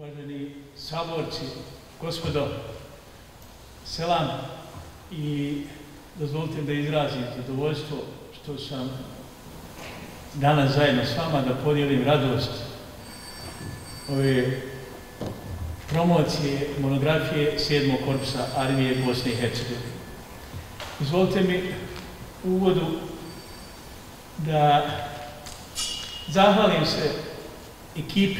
uvaženi saborci, gospodo, selam i dozvolite da izrazim zadovoljstvo što sam danas zajedno s vama da podijelim radost ove promocije monografije 7. korpusa Armije Bosne i Hercegovine. Dozvolite mi u uvodu da zahvalim se ekipi,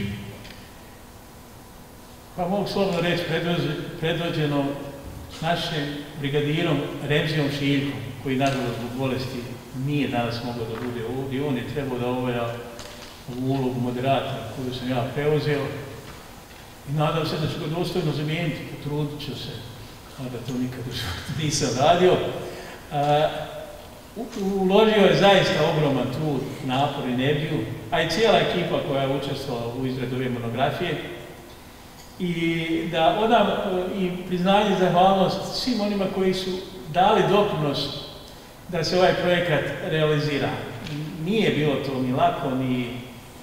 pa mogu slobodno reći predvođeno našim brigadirom Remzijom Šiljkom, koji nažalost zbog bolesti nije danas mogao da bude ovdje. On je trebao da obavlja ovu ulogu moderatora koju sam ja preuzeo i nadam se da ću ga dostojno zamijeniti, potrudit ću se, a da to nikad nisam radio. Uložio je zaista ogroman trud, napor, energiju, a i cijela ekipa koja je učestvovala u izradi ove monografije. I da odam i priznanje i zahvalnost svim onima koji su dali doprinos da se ovaj projekat realizira. Nije bilo to ni lako, ni,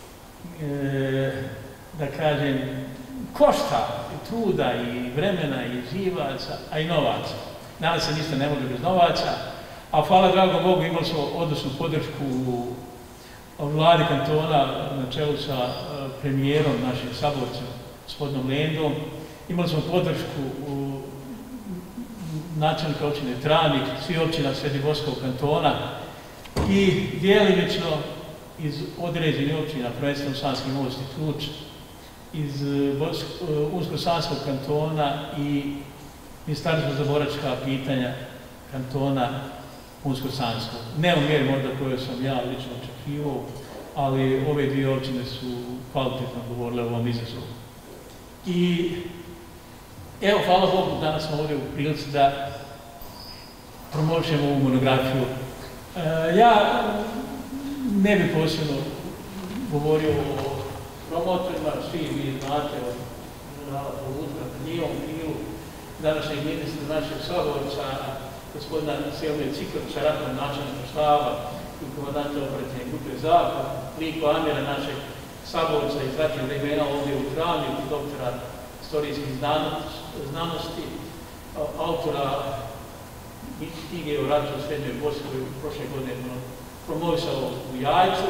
da kažem, košta i truda i vremena i živaca, a i novaca. Danas se ništa ne može bez novaca, a hvala dragom Bogu imali smo odličnu podršku u vladi kantona na čelu sa premijerom, našim saborcem, gospodinom Lendom. Imali smo podršku u načelnika općine Travnik, svih općina Srednjoboskog kantona i djelimično iz određenih općina, prvenstveno Sanski Most i Kluč, iz Unsko-Sanskog kantona i Ministarstvo za boračka pitanja kantona Unsko-Sanskog. Ne u mjeri možda koju sam ja lično očekivao, ali ove dvije općine su kvalitetno govorile o ovom izazovu. I evo, hvala Bogu, danas smo ovdje u prilici da promovišemo ovu monografiju. Ja ne bih posebno govorio o promotorima, svi vi znate od generala Polutka, njihovom krilu, današnjeg ministra, našeg saborca, gospodina Selmira Cikrovića, ratnog načelnika štaba i komandanta operativne grupe Zapad, Liko Amira, našeg saborca iz ratnih vremena ovdje u Travniku, doktora istorijskih znanosti, autora knjige o ratu u Srednjoj Bosni koju prošle godine promovisao u Jajcu,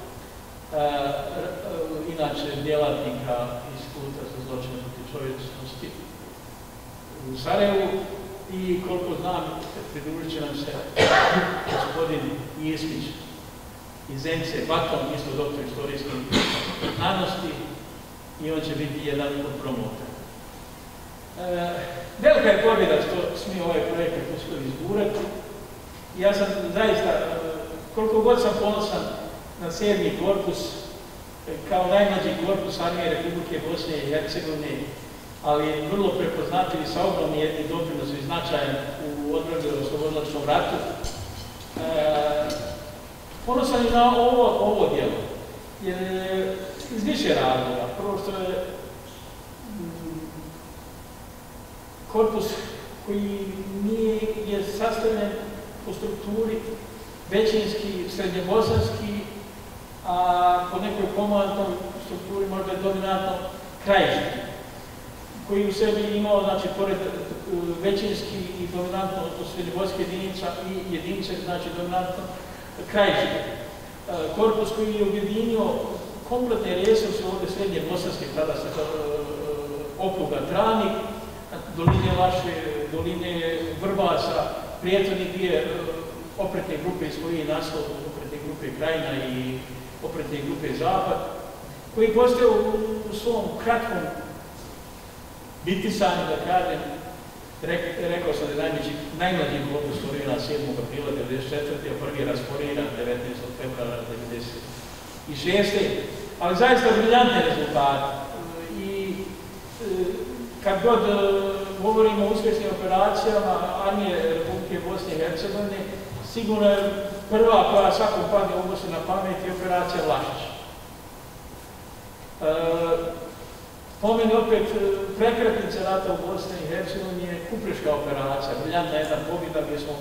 inače djelatnika Instituta za zločine protiv čovječnosti u Sarajevu i koliko znam pridružit će nam se gospodin Jeskić iz Zence, Baton, isto doktor istorijskih znanosti i on će biti jedan od promotora. Velika je pobjeda što smije ovaj projekat uspjeli izgurati. Ja sam zaista, koliko god sam ponosan na 7. korpus, kao najmlađi korpus Armije Republike Bosne i Hercegovine, ali vrlo prepoznatljiv i sa ogromnim jednim doprinosom i značajem u odbrani u oslobodilačkom ratu. Ponosan je na ovo djelo, jer iz više razloga. Prvo što je korpus koji je sastavljen po strukturi većinski, srednjobosanski, a po nekoj komandnoj strukturi možda je dominantno krajiški, koji u sebi imao, znači, pored većinski i dominantno srednjobosanske jedinica i jedinice, znači dominantno krajiški. Korpus koji je objedinio kompletne resurse ovdje srednje bosanske, tada se okruga Travnik, doline Laše, doline Vrbasa, prijateljnih dvije opretne grupe iz koje je naslov opretne grupe Krajina i opretne grupe Zapad, koji postoje u svom kratkom bitisanju, da kažem, rekao sam da je najmlađi korpus formiran 7. aprila 1994. a prvi je rasporiran 19. februara 1996. Ali zaista briljantne rezultate. I kad god govorimo o uspješnim operacijama Armije Republike Bosne i Hercegovine, sigurno je prva koja svakom padne u na pamet je operacija Vlašić. Po meni opet prekretnica rata u Bosni i Hercegovini je Kupreška operacija, briljantna jedna pobjeda gdje smo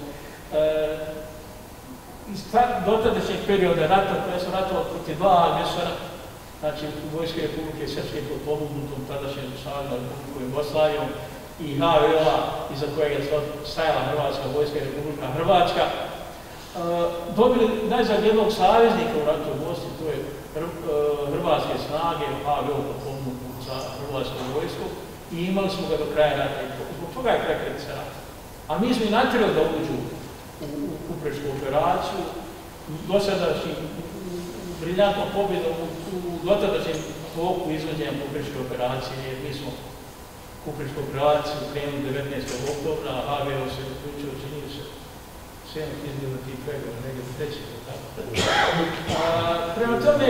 iz dotadašnjeg perioda rata, koje su ratovali protiv dva agresora, znači Vojske Republike Srpske pod pomognutom tadašnjom Saveznom Republikom Jugoslavijom i HVO-a iza kojeg je stajala Hrvatska vojska i Republika Hrvatska, dobili najzad jednog saveznika u ratu u Bosni, to je Hrvatske snage, HVO pod pomognutom za Hrvatskom vojsku, i imali smo ga do kraja rata. Zbog toga je prekretnica rata. A mi smo i natjerali da uđu u Kuprešku operaciju, dosadašnjim briljantnom pobjedom u dotadašnjem toku izvođenja Kupreške operacije, jer mi smo Kuprešku operaciju krenuli 19. oktobra, a HVO se uključio, činio se 7 tih pregovora, negdje 3. Prema tome,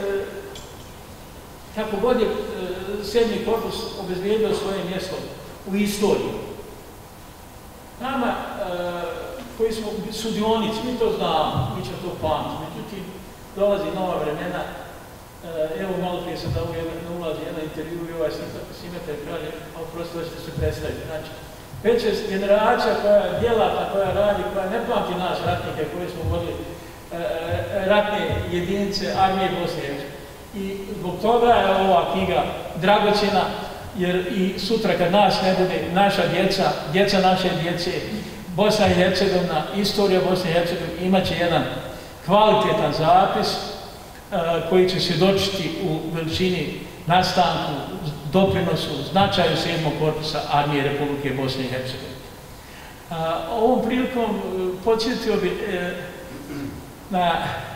kako god je 7. korpus obezbijedio svoje mjesto u istoriji, nama koji smo sudionici, mi to znamo, mi ćemo to pamtiti, međutim, dolazi nova vremena. Evo, malo prije sam dao ulazi jedan intervju i ovaj Simetar Kralj, a prosto da ćete se predstaviti. Znači, već je generacija koja je djelatna, koja radi, koja ne pamti nas ratnike koji smo vodili ratne jedinice armije Bosne i Hercegovine. I zbog toga je ova knjiga dragocjena, jer i sutra kad nas ne bude, naša djeca, djeca naše djece, Bosna i Hercegovina, istorija Bosne i Hercegovine imat će jedan kvalitetan zapis koji će svjedočiti u veličini, nastanku, doprinosu, značaju 7. korpusa armije Republike Bosne i Hercegovine. Ovom prilikom podsjetio bi na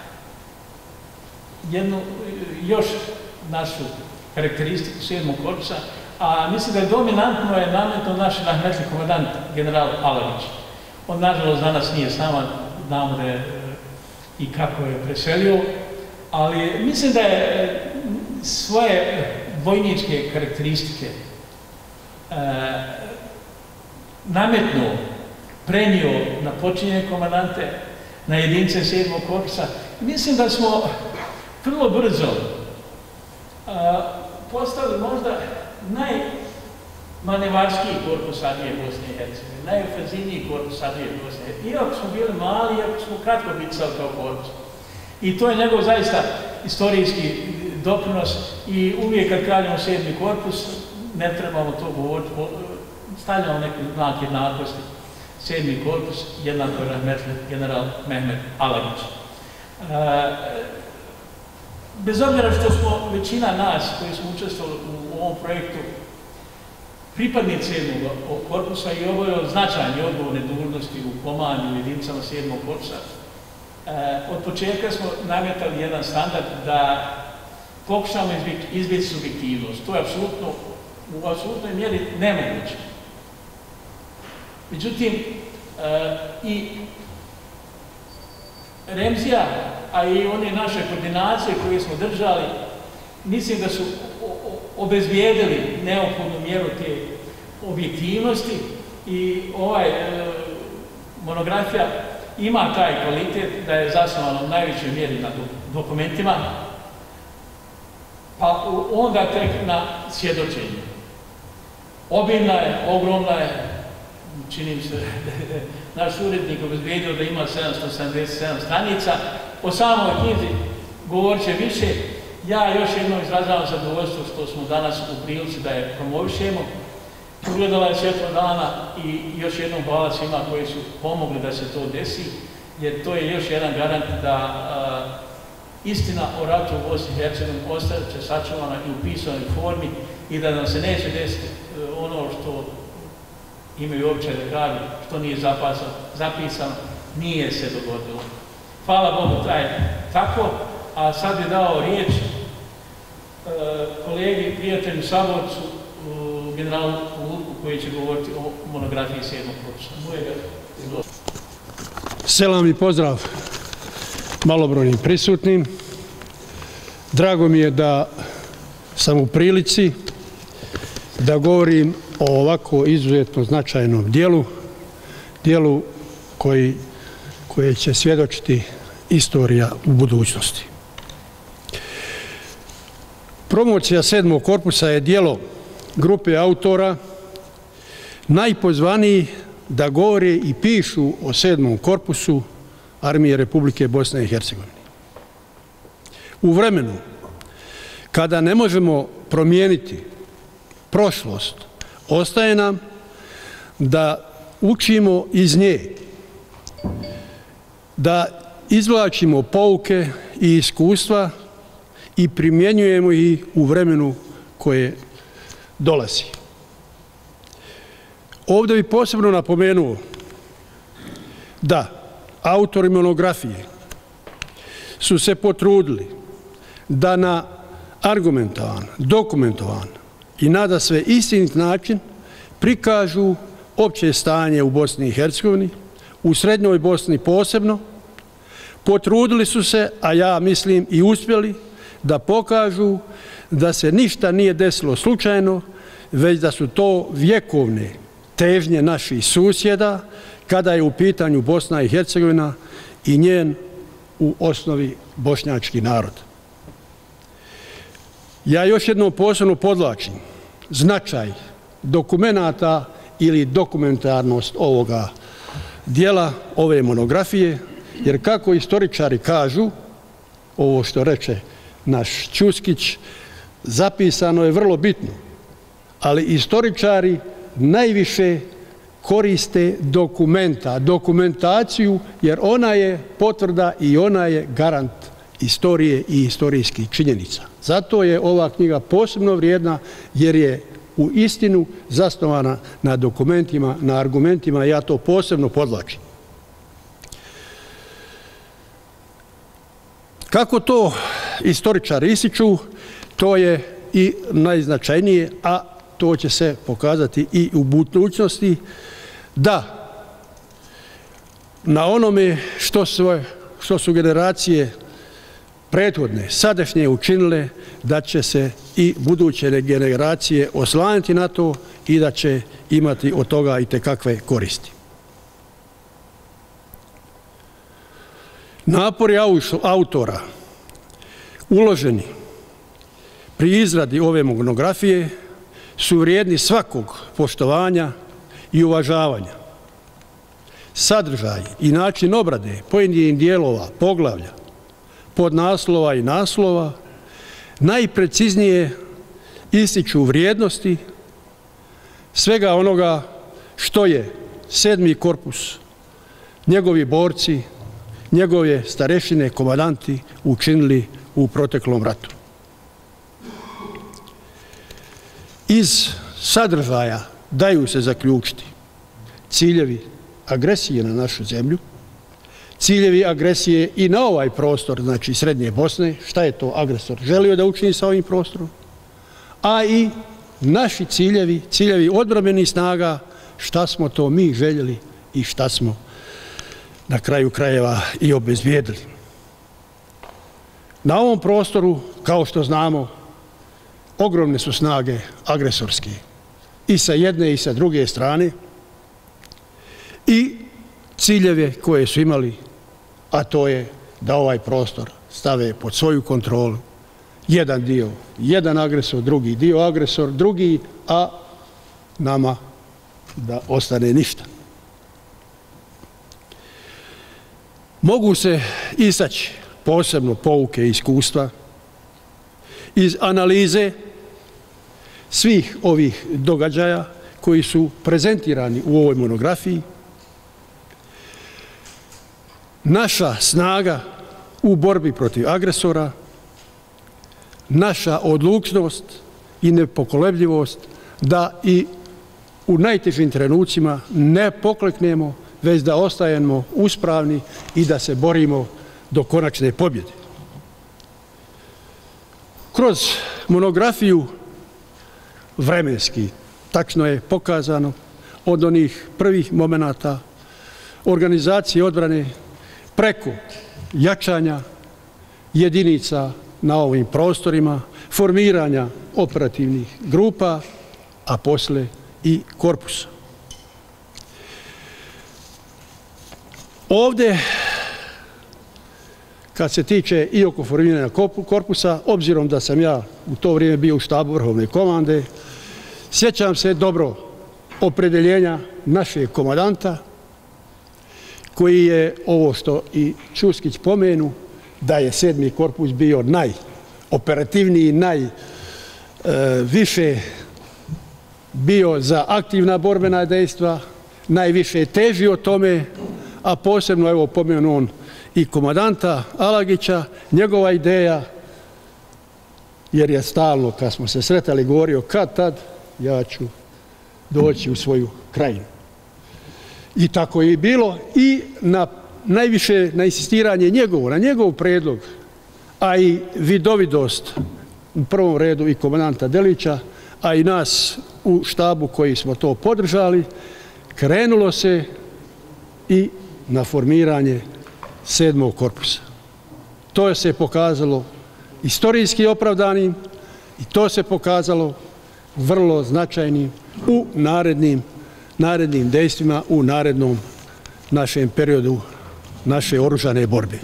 jednu još našu karakteristiku 7. korpusa, a mislim da je dominantno je nametno naš rahmetli komandant general Alagić. On nažalost danas nije s nama, znamo da je i kako je preselio, ali mislim da je svoje vojničke karakteristike nametnuo, prenio na počinjenje komandante, na jedinice 7. korpusa. Mislim da smo vrlo brzo postali možda najmanevarskiji korpus armije Bosne i Hercegovine, najofenzivniji korpus armije Bosne i Hercegovine. Iako smo bili mali, iako smo kratko bicali kao korpus. I to je njegov zaista istorijski doprinos i uvijek kad kažemo 7. korpus, ne trebamo to govoriti, stavljamo neki znak jednakosti. 7. korpus, jednako je rahmetli general Mehmet Alagić. Bez obzira što smo većina nas koji smo učestvovali u ovom projektu pripadnici 7. korpusa i obavljali značajne odgovorne dužnosti u komandi u jedinicama 7. korpusa, od početka smo nametali jedan standard da pokušamo izbiti subjektivnost. To je u apsolutnoj mjeri nemoguće. Međutim, i Remzija, a i one naše koordinacije koje smo držali, mislim da su obezbijedili neophodnu mjeru te objektivnosti i monografija ima taj kvalitet da je zasnovana u najvećoj mjeri na dokumentima, pa onda tek na svjedočenju. Obimna je, ogromna je, čini mi se da je naš urednik obezbijedio da ima 777 stranica. O samoj knjizi govorit će više. Ja još jednom izražavam zadovoljstvo što smo danas u prilici da je promovišemo. Ugledala je svjetlo dana i još jednom hvala svima koji su pomogli da se to desi, jer to je još jedan garant da istina o ratu u Bosni i Hercegovini ostaje sačuvana i u pisanoj formi i da nam se neće desiti ono što imaju običaj da kažu, što nije zapisano, nije se dogodilo. Hvala Bogu, traje tako, a sad bi dao riječ kolegi, prijatelju, saborcu, generalu Lutku, koji će govoriti o monografiji 7. korpusa. Selam i pozdrav malobrojnim prisutnim. Drago mi je da sam u prilici da govorim o ovako izuzetno značajnom dijelu koje će svjedočiti istorija u budućnosti. Promocija 7. korpusa je djelo grupe autora najpozvaniji da govore i pišu o 7. korpusu armije Republike Bosne i Hercegovine. U vremenu kada ne možemo promijeniti prošlost, ostaje nam da učimo iz nje, da izvlačimo pouke i iskustva i primjenjujemo ih u vremenu koje dolazi. Ovdje bih posebno napomenuo da autori monografije su se potrudili da na argumentavan, dokumentovan i nadasve istinit način prikažu opće stanje u Bosni i Hercegovini, u Srednjoj Bosni posebno. Potrudili su se, a ja mislim i uspjeli, da pokažu da se ništa nije desilo slučajno, već da su to vjekovne težnje naših susjeda kada je u pitanju Bosna i Hercegovina i njen u osnovi bošnjački narod. Ja još jednom posebno podvlačim značaj dokumenata ili dokumentarnost ovoga dijela, ove monografije, jer kako istoričari kažu, ovo što reče naš Ćuskić, zapisano je vrlo bitno, ali istoričari najviše koriste dokumentaciju, jer ona je potvrda i ona je garant istorije i istorijskih činjenica. Zato je ova knjiga posebno vrijedna, jer je u istinu zasnovana na dokumentima, na argumentima, ja to posebno podvlačim. Kako to istoričari ističu, to je i najznačajnije, a to će se pokazati i u budućnosti, da na onome što su generacije prethodne, sadašnje učinile, da će se i buduće generacije oslanjati na to i da će imati od toga itekakve koristi. Napori autora uloženi pri izradi ove monografije su vrijedni svakog poštovanja i uvažavanja. Sadržaj i način obrade pojedinih dijelova, poglavlja, podnaslova i naslova najpreciznije ističu vrijednosti svega onoga što je 7. korpus, njegovi borci, njegove starešine, komandanti učinili u proteklom ratu. Iz sadržaja daju se zaključiti ciljevi agresije na našu zemlju, ciljevi agresije i na ovaj prostor, znači Srednje Bosne, šta je to agresor želio da učini sa ovim prostorom, a i naši ciljevi odbrambenih snaga, šta smo to mi željeli i šta smo na kraju krajeva i obezbijedili. Na ovom prostoru, kao što znamo, ogromne su snage agresorske i sa jedne i sa druge strane i ciljeve koje su imali, a to je da ovaj prostor stave pod svoju kontrolu. Jedan dio, jedan agresor, drugi dio agresor, drugi, a nama da ostane ništa. Mogu se istaći posebno pouke i iskustva iz analize svih ovih događaja koji su prezentirani u ovoj monografiji. Naša snaga u borbi protiv agresora, naša odlučnost i nepokolebljivost da i u najtežim trenucima ne pokleknemo, već da ostajemo uspravni i da se borimo do konačne pobjede. Kroz monografiju vremenski tačno je pokazano od onih prvih momenata organizacije odbrane preko jačanja jedinica na ovim prostorima, formiranja operativnih grupa, a posle i korpusa. Ovdje, kad se tiče i oko formiranja korpusa, obzirom da sam ja u to vrijeme bio u štabu vrhovne komande, sjećam se dobro opredeljenja našeg komandanta, koji je ovo što i Ćuskić pomenu, da je 7. korpus bio najoperativniji, najviše bio za aktivna borbena dejstva, najviše težio tome, a posebno, evo, pomenu on i komandanta Alagića, njegova ideja, jer je stalno, kad smo se sretali, govorio kad tad ja ću doći u svoju krajinu. I tako je i bilo, i najviše na insistiranje njegovo, na njegov predlog, a i vidovidost u prvom redu i komandanta Delića, a i nas u štabu koji smo to podržali, krenulo se i na formiranje 7. korpusa. To se pokazalo istorijski opravdanim i to se pokazalo vrlo značajnim u narednim dejstvima, u narednom našem periodu naše oružane borbe.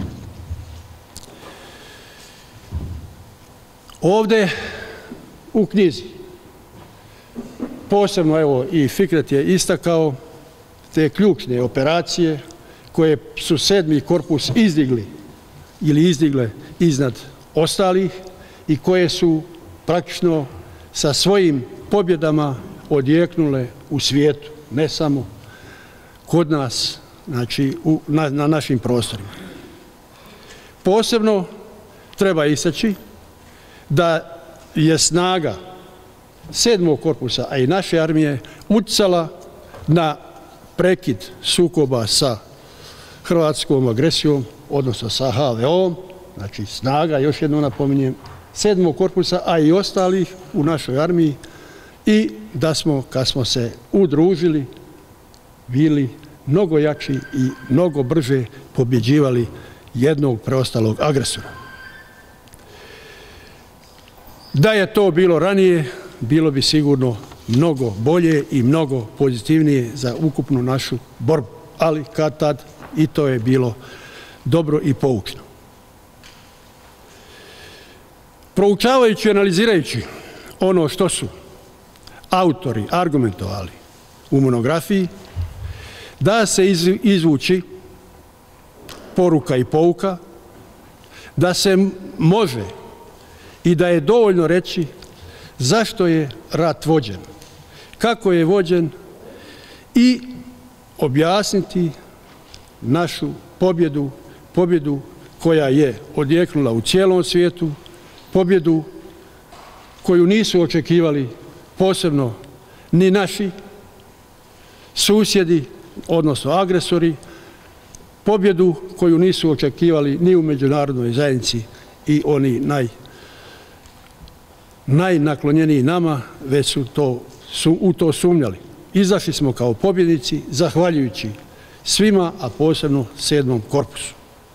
Ovdje u knjizi posebno, evo, i Fikret je istakao te ključne operacije koje su 7. korpus izdigle iznad ostalih i koje su praktično sa svojim pobjedama odjeknule u svijetu, ne samo kod nas, znači na našim prostorima. Posebno treba istaći da je snaga 7. korpusa, a i naše armije, utjecala na prekid sukoba sa hrvatskom agresijom, odnosno sa HVO-om, znači snaga, još jednom napominjem, 7. korpusa, a i ostalih u našoj armiji, i da smo, kad smo se udružili, bili mnogo jači i mnogo brže pobjeđivali jednog preostalog agresora. Da je to bilo ranije, bilo bi sigurno mnogo bolje i mnogo pozitivnije za ukupnu našu borbu, ali kad tad i to je bilo dobro i poučno. Proučavajući i analizirajući ono što su autori argumentovali u monografiji, da se izvući poruka i pouka, da se može i da je dovoljno reći zašto je rat vođen, kako je vođen i objasniti našu pobjedu koja je odjeknula u cijelom svijetu, pobjedu koju nisu očekivali posebno ni naši susjedi, odnosno agresori, pobjedu koju nisu očekivali ni u međunarodnoj zajednici i oni najnaklonjeniji nama, već su u to sumnjali. Izašli smo kao pobjednici zahvaljujući svima, a posebno 7. korpusu.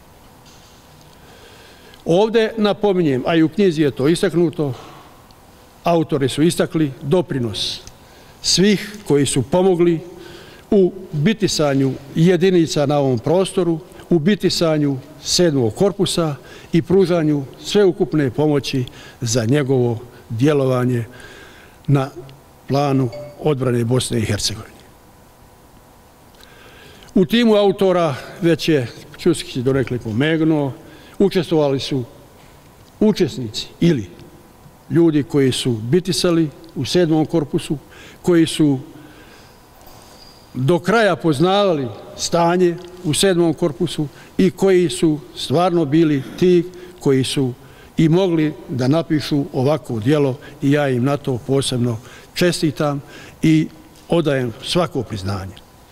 Ovdje napominjem, a i u knjizi je to istaknuto, autori su istakli doprinos svih koji su pomogli u bitisanju jedinica na ovom prostoru, u bitisanju 7. korpusa i pružanju sveukupne pomoći za njegovo djelovanje na planu odbrane Bosne i Hercegovine. U timu autora, već je Ćuskić donekle pomegnuo, učestvovali su učesnici ili ljudi koji su bitisali u 7. korpusu, koji su do kraja poznavali stanje u 7. korpusu i koji su stvarno bili ti koji su i mogli da napišu ovako djelo, i ja im na to posebno čestitam i odajem svako priznanje.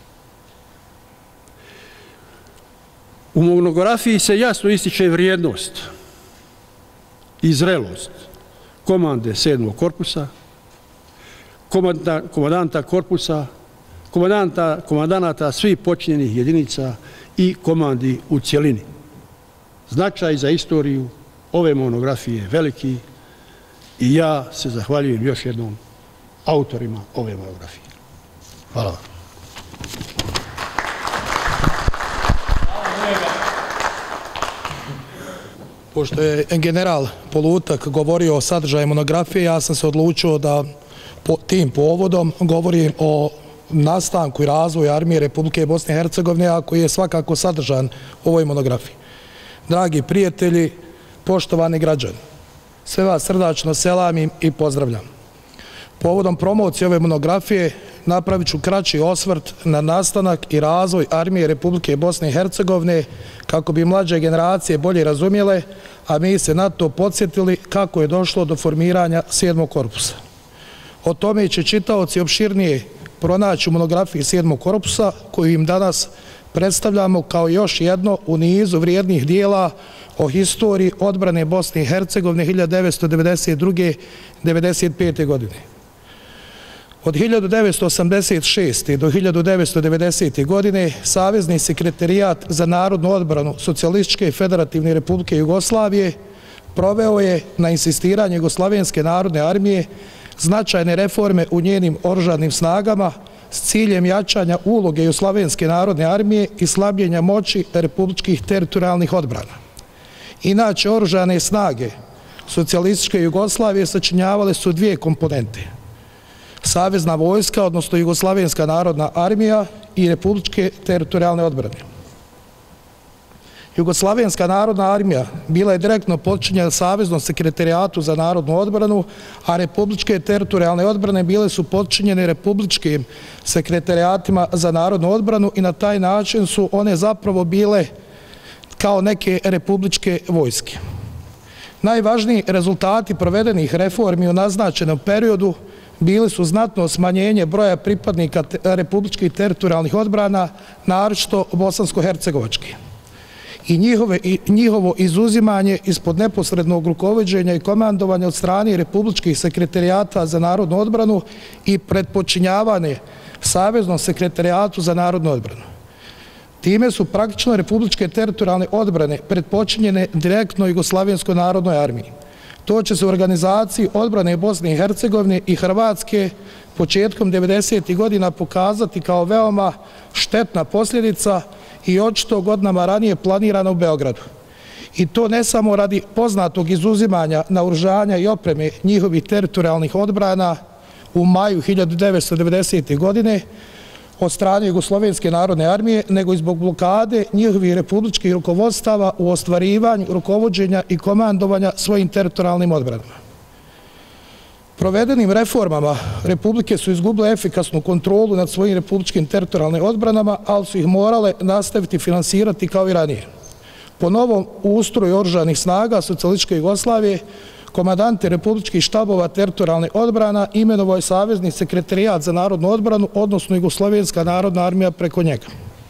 U monografiji se jasno ističe vrijednost i zrelost komande 7. korpusa, komandanta korpusa, komandanata svih počinjenih jedinica i komandi u cjelini. Značaj za istoriju ove monografije je veliki i ja se zahvaljujem još jednom autorima ove monografije. Hvala vam. Pošto je general Polutak govorio o sadržaju monografije, ja sam se odlučio da tim povodom govorim o nastanku i razvoju armije Republike Bosne i Hercegovine, a koji je svakako sadržan u ovoj monografiji. Dragi prijatelji, poštovani građani, Sve vas srdačno selamim i pozdravljam. Povodom promocije ove monografije napravit ću kraći osvrt na nastanak i razvoj Armije Republike Bosne i Hercegovine kako bi mlađe generacije bolje razumjele, a mi se na to podsjetili kako je došlo do formiranja 7. korpusa. O tome će čitaoci opširnije pronaći u monografiji 7. korpusa koju im danas predstavljamo kao još jedno u nizu vrijednih dijela o historiji odbrane Bosne i Hercegovine 1992-1995. godine. Od 1986. do 1990. godine Savezni sekretarijat za narodnu odbranu Socijalističke federativne republike Jugoslavije proveo je na insistiranje Jugoslavenske narodne armije značajne reforme u njenim oružanim snagama s ciljem jačanja uloge Jugoslovenske narodne armije i slabljenja moći republičkih teritorijalnih odbrana. Inače, oružane snage Socijalističke Jugoslavije sačinjavale su dvije komponente: Savezna vojska, odnosno Jugoslovenska narodna armija, i republičke teritorijalne odbrane. Jugoslovenska narodna armija bila je direktno podčinjena Saveznom sekretarijatu za narodnu odbranu, a republičke teritorijalne odbrane bile su podčinjene republičkim sekretarijatima za narodnu odbranu i na taj način su one zapravo bile kao neke republičke vojske. Najvažniji rezultati provedenih reformi u naznačenom periodu bili su znatno smanjenje broja pripadnika republičkih teritorijalnih odbrana, naročito bosansko-hercegovačke, i njihovo izuzimanje ispod neposrednog rukovođenja i komandovanja od strane republičkih sekretarijata za narodnu odbranu i pretpočinjavanje Saveznom sekretarijatu za narodnu odbranu. Time su praktično republičke teritorijalne odbrane pretpočinjene direktno Jugoslovenskoj narodnoj armiji. To će se u organizaciji odbrane Bosne i Hercegovine i Hrvatske početkom 90. godina pokazati kao veoma štetna posljedica i očito godinama ranije planirana u Beogradu. I to ne samo radi poznatog izuzimanja naoružanja i opreme njihovih teritorijalnih odbrana u maju 1990. godine od strane Jugoslovenske narodne armije, nego i zbog blokade njihovih republičkih rukovodstava u ostvarivanju rukovođenja i komandovanja svojim teritorijalnim odbranama. Provedenim reformama republike su izgubile efikasnu kontrolu nad svojim republičkim teritorijalnim odbranama, ali su ih morale nastaviti finansirati kao i ranije. Po novom ustroju oružanih snaga Socijalističke Jugoslavije, komandante republičkih štabova teritorijalne odbrana imenovao je Savezni sekretarijat za narodnu odbranu, odnosno Jugoslovenska narodna armija preko njega.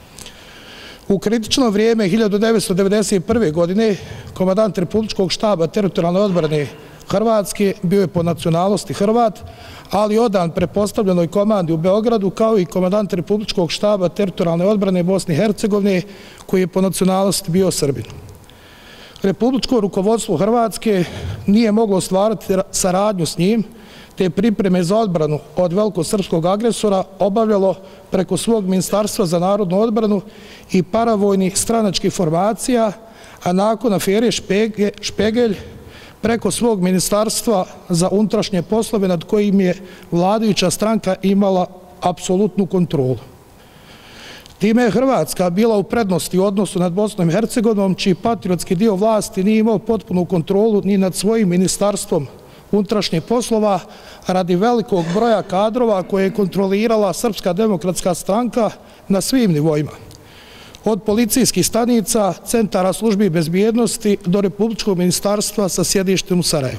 U kritično vrijeme 1991. godine komandant republičkog štaba teritorijalne odbrane Hrvatske bio je po nacionalnosti Hrvat, ali odan prepostavljenoj komandi u Beogradu, kao i komandant republičkog štaba teritorijalne odbrane Bosne i Hercegovine, koji je po nacionalnosti bio Srbin. Republičko rukovodstvo Hrvatske nije moglo ostvariti saradnju s njim, te pripreme za odbranu od velikosrpskog agresora obavljalo preko svog Ministarstva za narodnu odbranu i paravojnih stranačkih formacija, a nakon afere Špegelj preko svog Ministarstva za unutrašnje poslove nad kojim je vladajuća stranka imala apsolutnu kontrolu. Time je Hrvatska bila u prednosti u odnosu nad Bosnom i Hercegovinom, čiji patriotski dio vlasti nije imao potpunu kontrolu ni nad svojim Ministarstvom unutrašnjih poslova radi velikog broja kadrova koje je kontrolirala Srpska demokratska stranka na svim nivoima, od policijskih stanica, centara službi bezbjednosti do Republičkog ministarstva sa sjedištem u Sarajevu.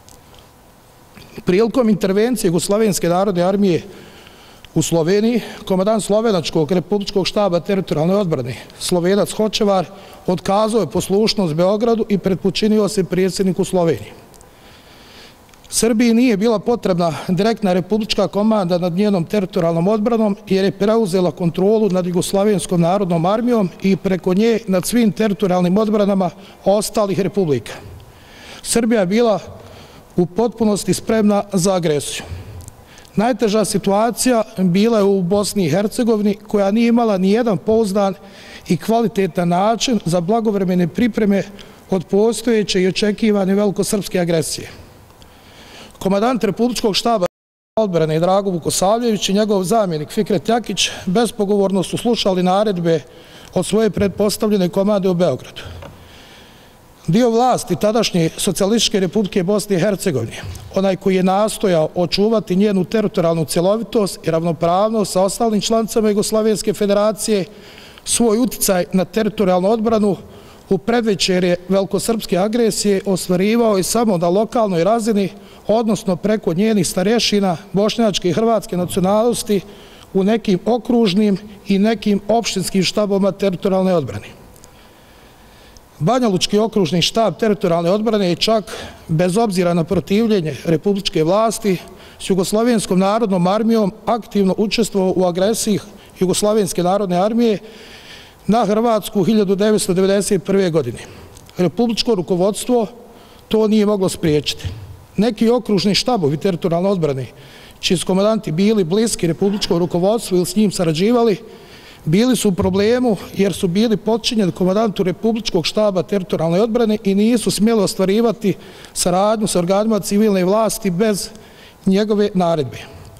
Prilikom intervencije Jugoslovenske narodne armije u Sloveniji, komandant Slovenačkog republičkog štaba teritorijalne odbrane, Slovenac Hočevar, otkazao je poslušnost Beogradu i pretpočinio se predsjedniku Slovenije. Srbiji nije bila potrebna direktna republička komanda nad njenom teritorijalnom odbranom, jer je preuzela kontrolu nad Jugoslovenskom narodnom armijom i preko nje nad svim teritorijalnim odbranama ostalih republika. Srbija je bila u potpunosti spremna za agresiju. Najteža situacija bila je u Bosni i Hercegovini, koja nije imala ni jedan pouzdan i kvalitetan način za blagovremene pripreme od postojeće i očekivane velikosrpske agresije. Komandant Republičkog štaba odbrane Drago Vukosavljević i njegov zamjenik Fikret Jakić bespogovorno su slušali naredbe od svoje pretpostavljene komande u Beogradu. Dio vlasti tadašnje Socijalističke Republike Bosne i Hercegovine, onaj koji je nastojao očuvati njenu teritorijalnu cjelovitost i ravnopravnost sa ostalim članicama Jugoslavenske federacije, svoj uticaj na teritorijalnu odbranu u predvečerje velikosrpske agresije ostvarivao je samo na lokalnoj razini, odnosno preko njenih starješina bošnjačke i hrvatske nacionalnosti u nekim okružnim i nekim opštinskim štabovima teritorijalne odbrane. Banjalučki okružni štab teritorijalne odbrane je čak, bez obzira na protivljenje republičke vlasti, s Jugoslavenskom narodnom armijom aktivno učestvovao u agresiji Jugoslavenske narodne armije na Hrvatsku 1991. godine. Republičko rukovodstvo to nije moglo spriječiti. Neki okružni štabovi teritorijalne odbrane, čiji su komandanti bili bliski republičkom rukovodstvu ili s njim sarađivali, bili su u problemu jer su bili podčinjeni komandantu republičkog štaba teritorijalne odbrane i nisu smjeli ostvarivati saradnju sa organima civilne vlasti bez njegove naredbe.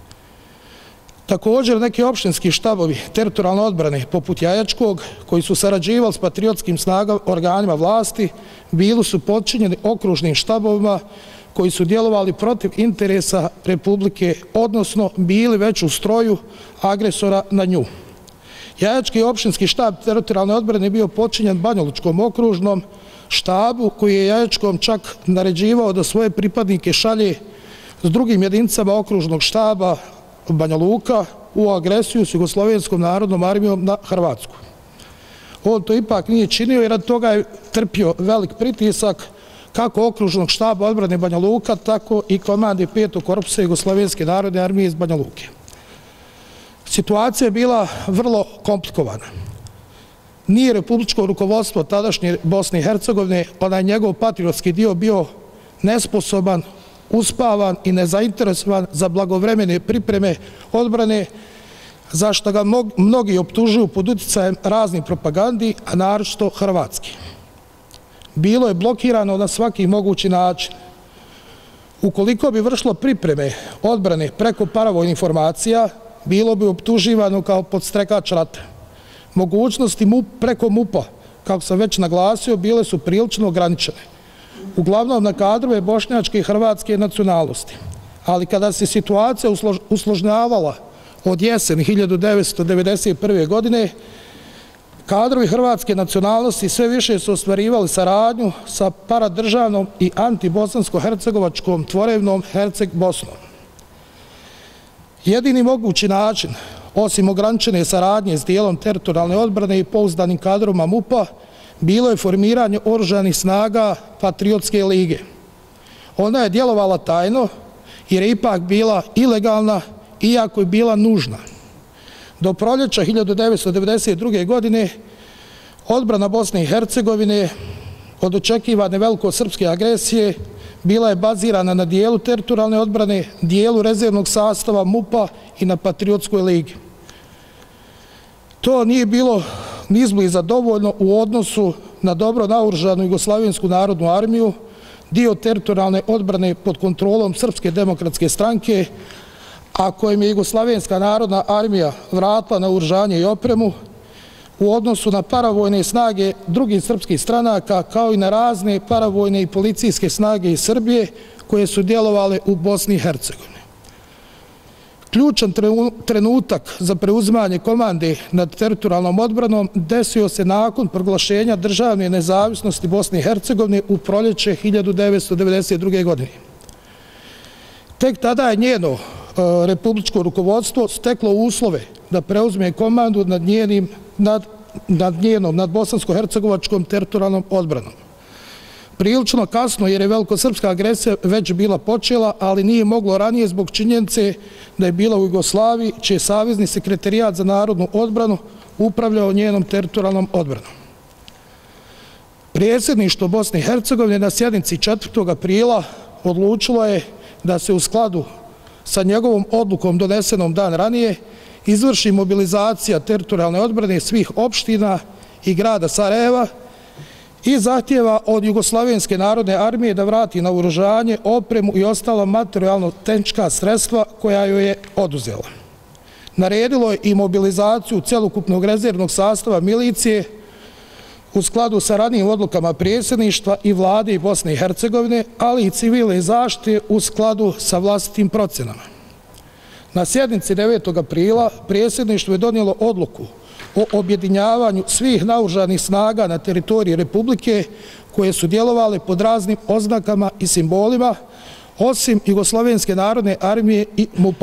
Također, neki opštinski štabovi teritorijalne odbrane, poput Jajačkog, koji su sarađivali s patriotskim organima vlasti, bili su podčinjeni okružnim štabovima koji su djelovali protiv interesa Republike, odnosno bili već u stroju agresora na nju. Jajački opštinski štab teritorijalne odbrane bio podčinjen Banjalučkom okružnom štabu, koji je Jajačkom čak naređivao da svoje pripadnike šalje s drugim jedinicama okružnog štaba Banja Luka u agresiju s Jugoslavenskom narodnom armijom na Hrvatsku. On to ipak nije činio jer od toga je trpio velik pritisak kako okružnog štaba odbrane Banja Luka, tako i komande 5. korpusa Jugoslavenske narodne armije iz Banja Luke. Situacija je bila vrlo komplikovana. Nije republičko rukovodstvo tadašnje Bosne i Hercegovine, onaj njegov patriotski dio, bio nesposoban, uspavan i nezainteresovan za blagovremene pripreme odbrane, za što ga mnogi optužuju pod uticajem raznih propagandi, a naročito hrvatski. Bilo je blokirano na svaki mogući način. Ukoliko bi vršilo pripreme odbrane preko paravojnih informacija, bilo bi optuživano kao podstrekač rata. Mogućnosti preko MUP-a, kako sam već naglasio, bile su prilično ograničene. Uglavnom na kadrove bošnjačke i hrvatske nacionalnosti. Ali kada se situacija usložnjavala od jeseni 1991. godine, kadrovi hrvatske nacionalnosti sve više su ostvarivali saradnju sa paradržavnom i antibosansko-hercegovačkom tvorevnom Herceg Bosnom. Jedini mogući način, osim ograničene saradnje s dijelom teritorijalne odbrane i pouzdanim kadrovima MUP-a, bilo je formiranje oružanih snaga Patriotske lige. Ona je djelovala tajno jer je ipak bila ilegalna, iako je bila nužna. Do proljeća 1992. godine odbrana Bosne i Hercegovine od očekivane velikosrpske agresije bila je bazirana na dijelu teritorijalne odbrane, dijelu rezervnog sastava MUP-a i na Patriotskoj ligi. To nije bilo ni izbliza dovoljno u odnosu na dobro naoružanu Jugoslavensku narodnu armiju, dio teritorijalne odbrane pod kontrolom Srpske demokratske stranke, a kojem je Jugoslavenska narodna armija vratila naoružanje i opremu, u odnosu na paravojne snage drugih srpskih stranaka, kao i na razne paravojne i policijske snage iz Srbije koje su djelovale u Bosni i Hercegovini. Ključan trenutak za preuzimanje komande nad teritorijalnom odbranom desio se nakon proglašenja državne nezavisnosti Bosne i Hercegovine u proljeće 1992. godine. Tek tada je njeno republičko rukovodstvo steklo uslove da preuzme komandu nad bosansko-hercegovačkom teritorijalnom odbranom. Prilično kasno jer je velikosrpska agresija već bila počela, ali nije moglo ranije zbog činjenice da je bila u Jugoslaviji, čiji je Savezni sekretarijat za narodnu odbranu upravljao njenom teritorijalnom odbranom. Predsjedništvo Bosne i Hercegovine na sjednici 4. aprila odlučilo je da se u skladu sa njegovom odlukom donesenom dan ranije izvrši mobilizacija teritorijalne odbrane svih opština i grada Sarajeva i zahtjeva od Jugoslavenske narodne armije da vrati naoružanje, opremu i ostala materijalno-tehnička sredstva koja joj je oduzela. Naredilo je i mobilizaciju celokupnog rezervnog sastava milicije, u skladu sa ranijim odlukama predsjedništva i vlade Bosne i Hercegovine, ali i civilne zaštite u skladu sa vlastitim procjenama. Na sjednici 9. aprila predsjedništvo je donijelo odluku o objedinjavanju svih naoružanih snaga na teritoriji Republike koje su djelovale pod raznim oznakama i simbolima, osim Jugoslovenske narodne armije i MUP-a.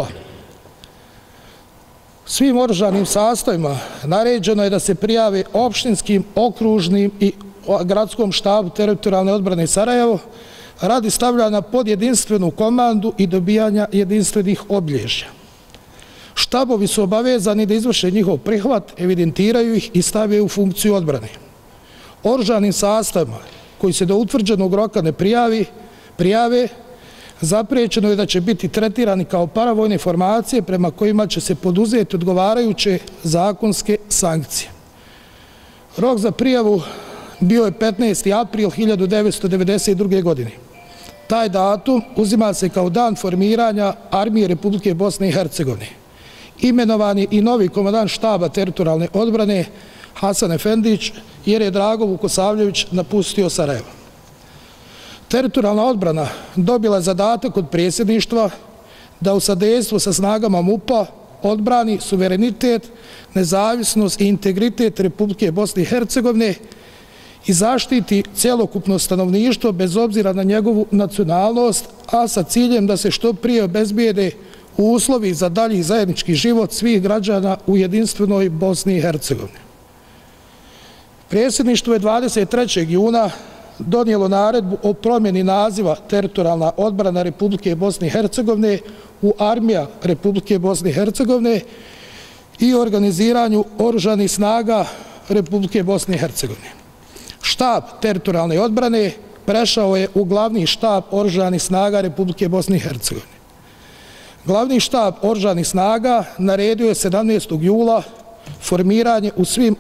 Svim oružanim sastavima naređeno je da se prijave opštinskim, okružnim i gradskom štabu teritorijalne odbrane Sarajevo radi stavljanja pod jedinstvenu komandu i dobijanja jedinstvenih obilježja. Štabovi su obavezani da izvrše njihov prihvat, evidentiraju ih i stave u funkciju odbrane. Oružanim sastavima koji se do utvrđenog roka ne prijave, zapriječeno je da će biti tretirani kao paravojne formacije prema kojima će se poduzeti odgovarajuće zakonske sankcije. Rok za prijavu bio je 15. april 1992. godine. Taj datum uzima se kao dan formiranja Armije Republike Bosne i Hercegovine. Imenovan je i novi komandant štaba teritorijalne odbrane Hasan Efendić, jer je Drago Vukosavljević napustio Sarajevo. Teritorijalna odbrana dobila je zadatak od predsjedništva da u sadejstvu sa snagama MUP-a odbrani suverenitet, nezavisnost i integritet Republike Bosne i Hercegovine i zaštiti cjelokupno stanovništvo bez obzira na njegovu nacionalnost, a sa ciljem da se što prije obezbijede uslovi za dalji zajednički život svih građana u jedinstvenoj Bosni i Hercegovini. Predsjedništvo je 23. juna donijelo naredbu o promjeni naziva teritorijalna odbrana Republike Bosne i Hercegovine u Armija Republike Bosne i Hercegovine i organiziranju oružanih snaga Republike Bosne i Hercegovine. Štab teritorijalne odbrane prešao je u glavni štab oružanih snaga Republike Bosne i Hercegovine. Glavni štab oružanih snaga naredio je 17. jula formiranje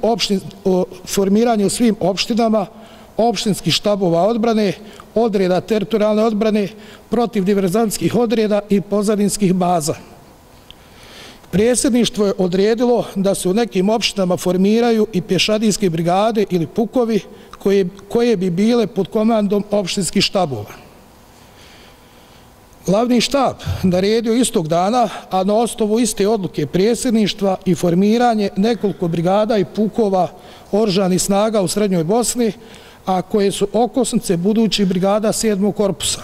u svim opštinama opštinskih štabova odbrane, odreda teritorijalne odbrane, protiv diverzantskih odreda i pozadinskih baza. Predsjedništvo je odredilo da se u nekim opštinama formiraju i pješadijske brigade ili pukovi koje bi bile pod komandom opštinskih štabova. Glavni štab naredio istog dana, a na osnovu iste odluke predsjedništva i formiranje nekoliko brigada i pukova oružanih snaga u Srednjoj Bosni, a koje su okosnice budućih brigada 7. korpusa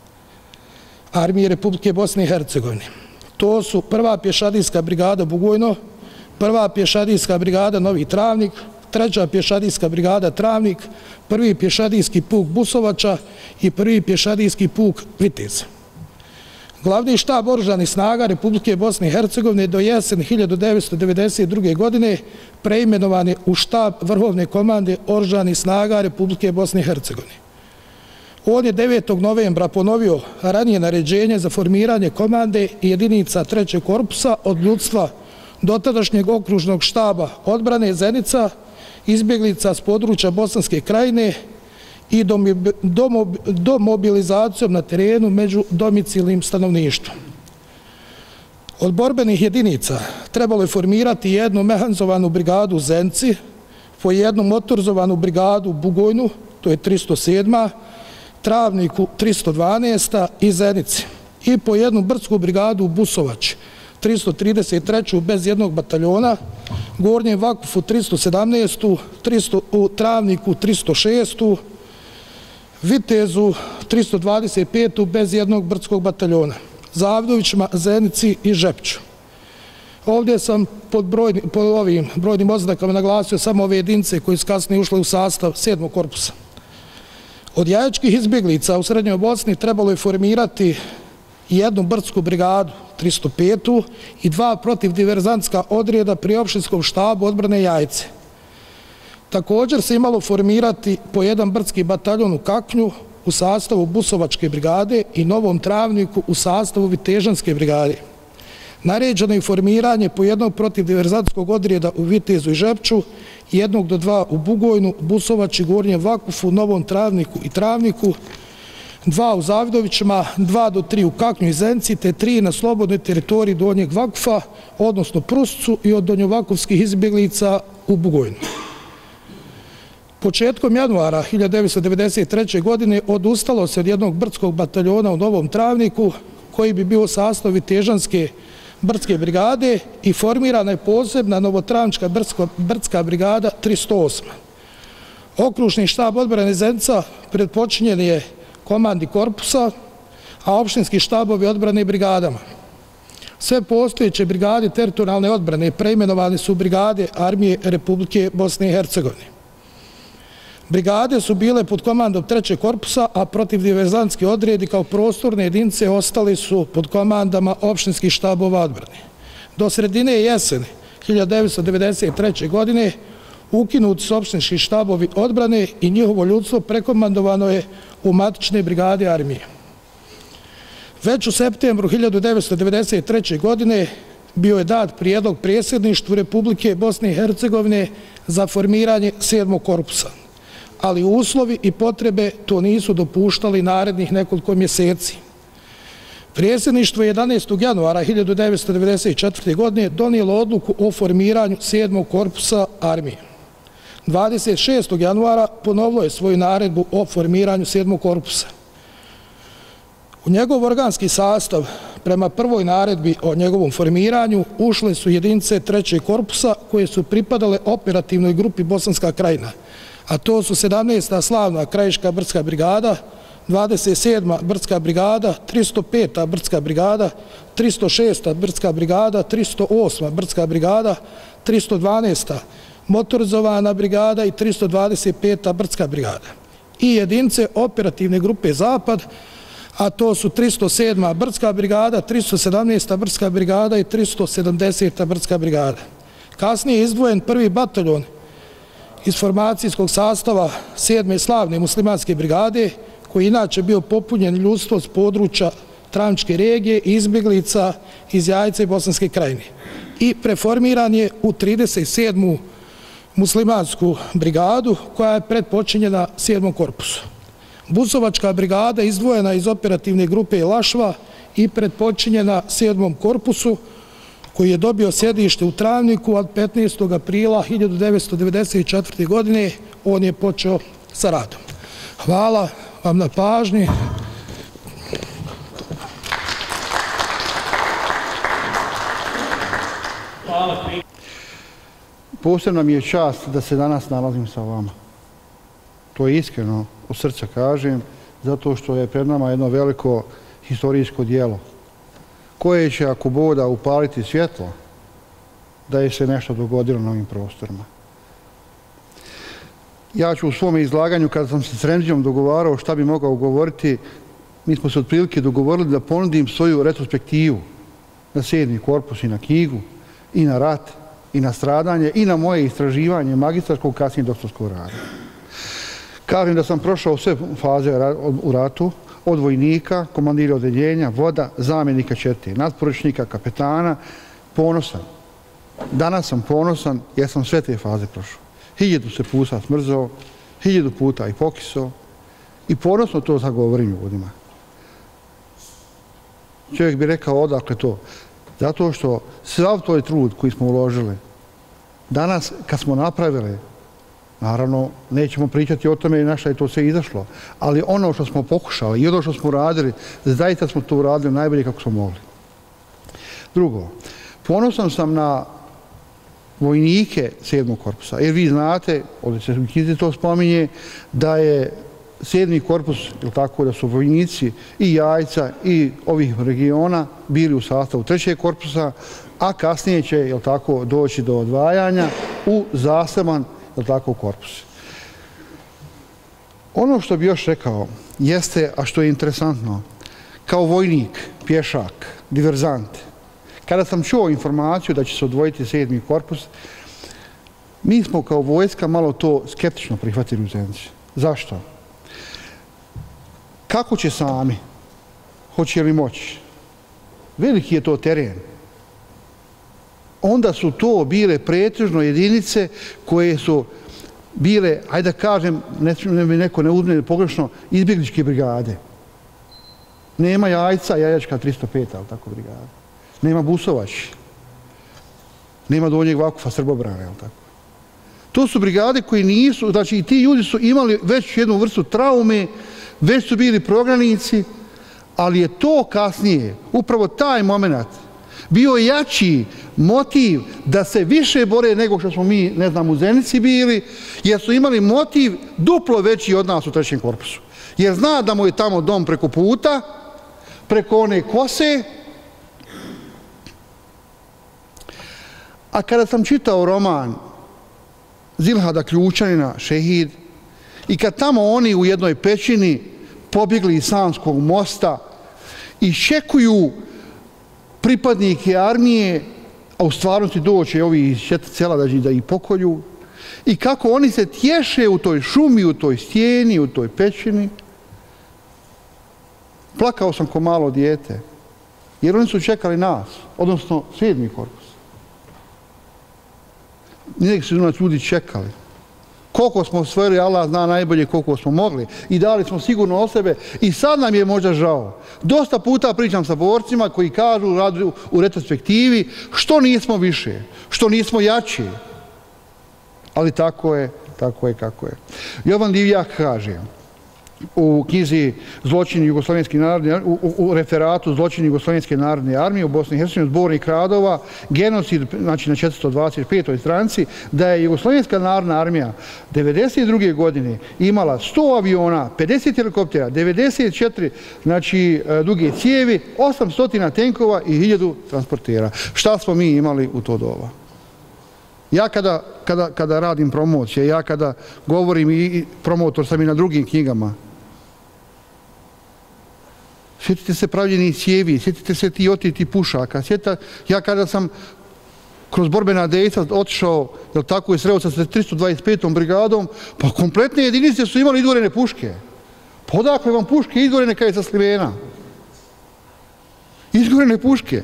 Armije Republike Bosne i Hercegovine. To su 1. pješadijska brigada Bugojno, 1. pješadijska brigada Novi Travnik, 3. pješadijska brigada Travnik, 1. pješadijski puk Busovača i 1. pješadijski puk Vitez. Glavni štab oružanih snaga Republike Bosne i Hercegovine do jeseni 1992. godine preimenovan je u štab Vrhovne komande oružanih snaga Republike Bosne i Hercegovine. On je 9. novembra ponovio ranije naređenje za formiranje komande i jedinica 3. korpusa od ljudstva dotadašnjeg okružnog štaba odbrane Zenica, izbjeglica s područja Bosanske krajine i domobilizacijom na terenu među domicilnim stanovništvom. Od borbenih jedinica trebalo je formirati jednu mehanizovanu brigadu u Zenci, po jednu motorizovanu brigadu u Bugojnu, to je 307. Travniku 312. i Zenici, i po jednu brdsku brigadu u Busovači, 333. bez jednog bataljona, Gornjem Vakufu 317. u Travniku 306. Vitezu 325. bez jednog brdskog bataljona, Zavdovićima, Zenici i Žepću. Ovdje sam pod ovim brojnim oznakama naglasio samo ove jedinice koje su kasnije ušle u sastav 7. korpusa. Od jajačkih izbjeglica u Srednjoj Bosni trebalo je formirati jednu brdsku brigadu, 305. i 2 protivdiverzantska odreda pri opštinskom štabu odbrane Jajce. Također se imalo formirati po jedan brdski bataljon u Kaknju u sastavu Busovačke brigade i Novom Travniku u sastavu Vitežanske brigade. Naređeno je formiranje po jednog protivdiverzantskog odreda u Vitezu i Žepću, 1 do 2 u Bugojnu, Busovači, Gornjem Vakufu, Novom Travniku i Travniku, 2 u Zavdovićima, 2 do 3 u Kaknju i Zenci, te 3 na slobodnoj teritoriji Donjeg Vakufa, odnosno Pruscu, i od donjovakovskih izbjeglica u Bugojnu. Početkom januara 1993. godine odustalo se od jednog brdskog bataljona u Novom Travniku koji bi bio u sastavu Težanske brdske brigade i formirana je posebna Novotravnička brdska brigada 308. Okružni štab odbrane Zenica predpočinjen je komandi korpusa, a opštinski štabovi odbrane brigadama. Sve postojeće brigade teritorijalne odbrane preimenovane su brigade Armije Republike Bosne i Hercegovine. Brigade su bile pod komandom 3. korpusa, a protivdiverzantski odredi kao prostorne jedinice ostali su pod komandama opštinskih štabova odbrane. Do sredine jeseni 1993. godine ukinuti su opštinski štabovi odbrane i njihovo ljudstvo prekomandovano je u matične brigade armije. Već u septembru 1993. godine bio je dat prijedlog predsjedništvu Republike Bosne i Hercegovine za formiranje 7. korpusa, ali uslovi i potrebe to nisu dopuštali narednih nekoliko mjeseci. Predsjedništvo 11. januara 1994. godine donijelo odluku o formiranju 7. korpusa armije. 26. januara ponovilo je svoju naredbu o formiranju 7. korpusa. U njegov organski sastav, prema prvoj naredbi o njegovom formiranju, ušle su jedinice 3. korpusa koje su pripadale operativnoj grupi Bosanska krajina, a to su 17. slavna krajiška brdska brigada, 27. brdska brigada, 305. brdska brigada, 306. brdska brigada, 308. brdska brigada, 312. motorizovana brigada i 325. brdska brigada. I jedinice operativne grupe Zapad, a to su 307. brdska brigada, 317. brdska brigada i 370. brdska brigada. Kasnije je izdvojen 1. bataljon iz formacijskog sastava 7. slavne muslimanske brigade, koji je inače bio popunjen ljudstvo s područja Travničke regije i izbjeglica iz Jajce i Bosanske krajine. I preformiran je u 37. muslimansku brigadu koja je predpočinjena 7. korpusu. Busovačka brigada izdvojena iz operativne grupe Lašva i predpočinjena 7. korpusu koji je dobio sjedište u Travniku od 15. aprila 1994. godine. On je počeo sa radom. Hvala vam na pažnji. Posebna mi je čast da se danas nalazim sa vama. To je iskreno, od srca kažem, zato što je pred nama jedno veliko historijsko djelo, koje će, ako Bog da, upaliti svjetlo da je se nešto dogodilo na ovim prostorima. Ja ću u svom izlaganju, kada sam se s Remzijom dogovarao šta bi mogao govoriti, mi smo se otprilike dogovorili da ponudim svoju retrospektivu na 7. korpus i na knjigu, i na rat, i na stradanje, i na moje istraživanje magistarskog, kasnije doktorskog rada. Kažem da sam prošao sve faze u ratu, od vojnika, komandira odeljenja, voda, zamjenika čete, natporučnika, kapetana, ponosan. Danas sam ponosan jer sam sve te faze prošao. 1000 se puta smrzao, 1000 puta i pokisao i ponosno to zagovorim ljudima. Čovjek bi rekao odakle to? Zato što sav taj trud koji smo uložili, danas kad smo napravili, naravno nećemo pričati o tome na šta je to sve izašlo, ali ono što smo pokušali i ono što smo radili, zaista smo to uradili najbolje kako smo mogli. Drugo, ponosan sam na vojnike 7. korpusa, jer vi znate, ovdje se u knjizi to spominje, da je 7. korpus, ili tako, da su vojnici i Jajca i ovih regiona bili u sastavu 3. korpusa, a kasnije će, jel tako, doći do odvajanja u zaseban, jel tako, korpus. Ono što bi još rekao jeste, a što je interesantno, kao vojnik, pješak, diverzant, kada sam čuo informaciju da će se odvojiti 7. korpus, mi smo kao vojska malo to skeptično prihvatili u Zenici. Zašto? Kako će sami? Hoće li moći? Veliki je to teren. Onda su to bile pretežno jedinice koje su bile, ajde da kažem, neko ne uzme pogrešno, izbjegličke brigade. Nema Jajca, Jajačka 305, ali tako brigada. Nema Busovač. Nema Donjeg Vakufa, Srbobrana, ali tako. To su brigade koji nisu, znači i ti ljudi su imali već jednu vrstu traume, već su bili prognanici, ali je to kasnije, upravo taj moment, bio jači motiv da se više bore nego što smo mi, ne znam, u Zenici bili, jer su imali motiv duplo veći od nas u 3. korpusu. Jer zna da mu je tamo dom preko puta, preko one kose. A kada sam čitao roman Zilhada Ključanina, Šehid, i kad tamo oni u jednoj pećini pobjegli iz Sanskog mosta i čekuju pripadnike armije, a u stvarnosti doće ovi iz Četvrtcela da ih pokolju, i kako oni se tješe u toj šumi, u toj stijeni, u toj pećini. Plakao sam ko malo dijete, jer oni su čekali nas, odnosno 7. korpus. Nek su nas ljudi čekali. Koliko smo osvojili, Allah zna najbolje koliko smo mogli. I dali smo sigurno o sebe. I sad nam je možda žao. Dosta puta pričam sa borcima koji kažu u retrospektivi što nismo više, što nismo jači. Ali tako je kako je. Jovan Divjak kaže u knjizi Zločini Jugoslovenske narodne armije, u referatu Zločini Jugoslovenske narodne armije u Bosni i Hercegovini, zbornik radova, genocid, znači na 425. stranici, da je Jugoslovenska narodna armija 1992. godine imala 100 aviona, 50 helikoptera, 94 znači, duge cijevi, 800 tenkova i 1000 transportera. Šta smo mi imali u to doba? Ja kada radim promocije, ja kada govorim i promotor sam i na drugim knjigama, sjetite se pravljenih cijevi, sjetite se ti otiti pušaka, ja kada sam kroz borbena dejstva otišao, jel tako, i sreo sa 325. brigadom, pa kompletne jedinice su imali izgorene puške. Pa odakle vam puške izgorene kad je sa Slivena? Izgorene puške.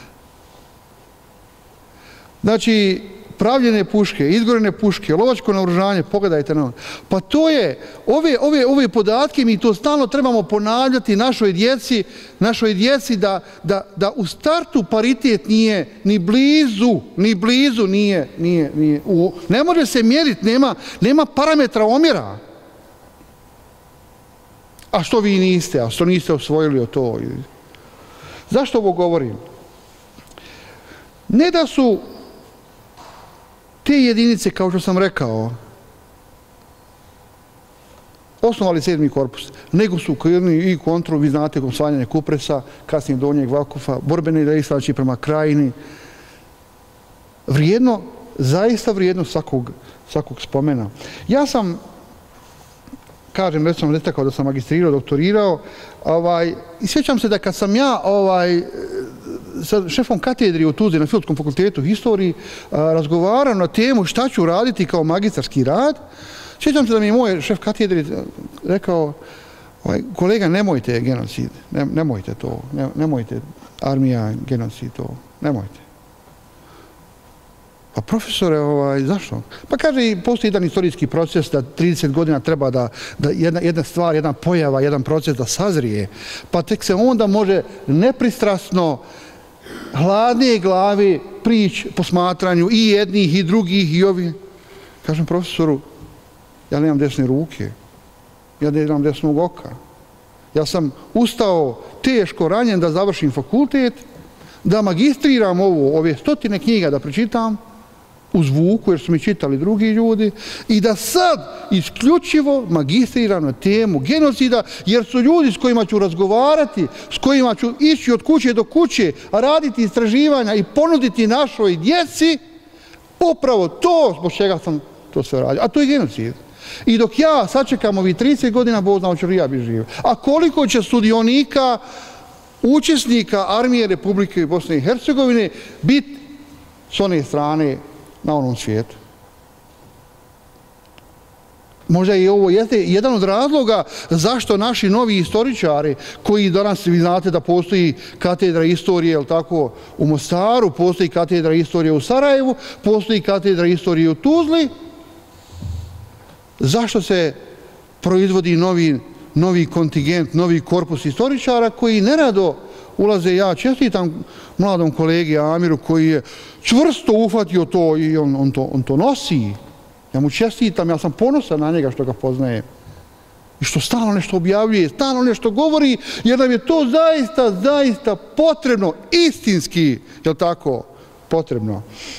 Znači, pravljene puške, izgorene puške, lovačko naoružanje, pogledajte na ovo. Pa to je, ove podatke mi to stalno trebamo ponavljati našoj djeci da u startu paritet nije ni blizu nije. Ne može se mjeriti, nema parametra omjera. A što vi niste, a što niste osvojili od to? Zašto ovo govorim? Ne da su te jedinice, kao što sam rekao, osnovali 7. korpus, nego su i kontrol, vi znate, osvajanje Kupresa, kasnije Donjeg Vakufa, borbene dejstva prema Krajini. Vrijedno, zaista vrijedno svakog spomena. Ja sam, kažem, već sam rekao da sam magistrirao, doktorirao, i sjećam se da kad sam ja sa šefom katedri u Tuzli na Filozofskom fakultetu historiji razgovarao na temu šta ću raditi kao magistarski rad, sjećam se da mi je moj šef katedri rekao, kolega, nemojte genocid, nemojte to, nemojte armija, genocid, to, nemojte. Pa profesore, zašto? Pa kaže, postoji jedan historijski proces da 30 godina treba da jedna stvar, jedna pojava, jedan proces da sazrije, pa tek se onda može nepristrasno, hladnije glavi prići po smatranju i jednih i drugih i ovih. Kažem profesoru, ja nemam desne ruke, ja nemam desnog oka. Ja sam ustao teško ranjen da završim fakultet, da magistriram ove 100 knjiga da pročitam, u zvuku, jer su mi čitali drugi ljudi, i da sad isključivo magistriram na temu genocida, jer su ljudi s kojima ću razgovarati, s kojima ću ići od kuće do kuće, raditi istraživanja i ponuditi našoj djeci, upravo to zbog čega sam to sve radio. A to je genocid. I dok ja sačekam ovih 30 godina, Bog zna hoću li ja biti živ. A koliko će sudionika, učesnika Armije Republike Bosne i Hercegovine biti s one strane na onom svijetu. Možda i ovo jeste jedan od razloga zašto naši novi istoričari, koji danas, vi znate da postoji katedra istorije, jel tako, u Mostaru, postoji katedra istorije u Sarajevu, postoji katedra istorije u Tuzli, zašto se proizvodi novi kontingent, novi korpus istoričara koji nerado ulaze. Ja čestitam mladom kolegi Amiru koji je čvrsto uhvatio to i on to nosi. Ja mu čestitam, ja sam ponosan na njega što ga poznajem. I što stalno nešto objavljuje, stalno nešto govori, jer nam je to zaista potrebno, istinski, je li tako, potrebno.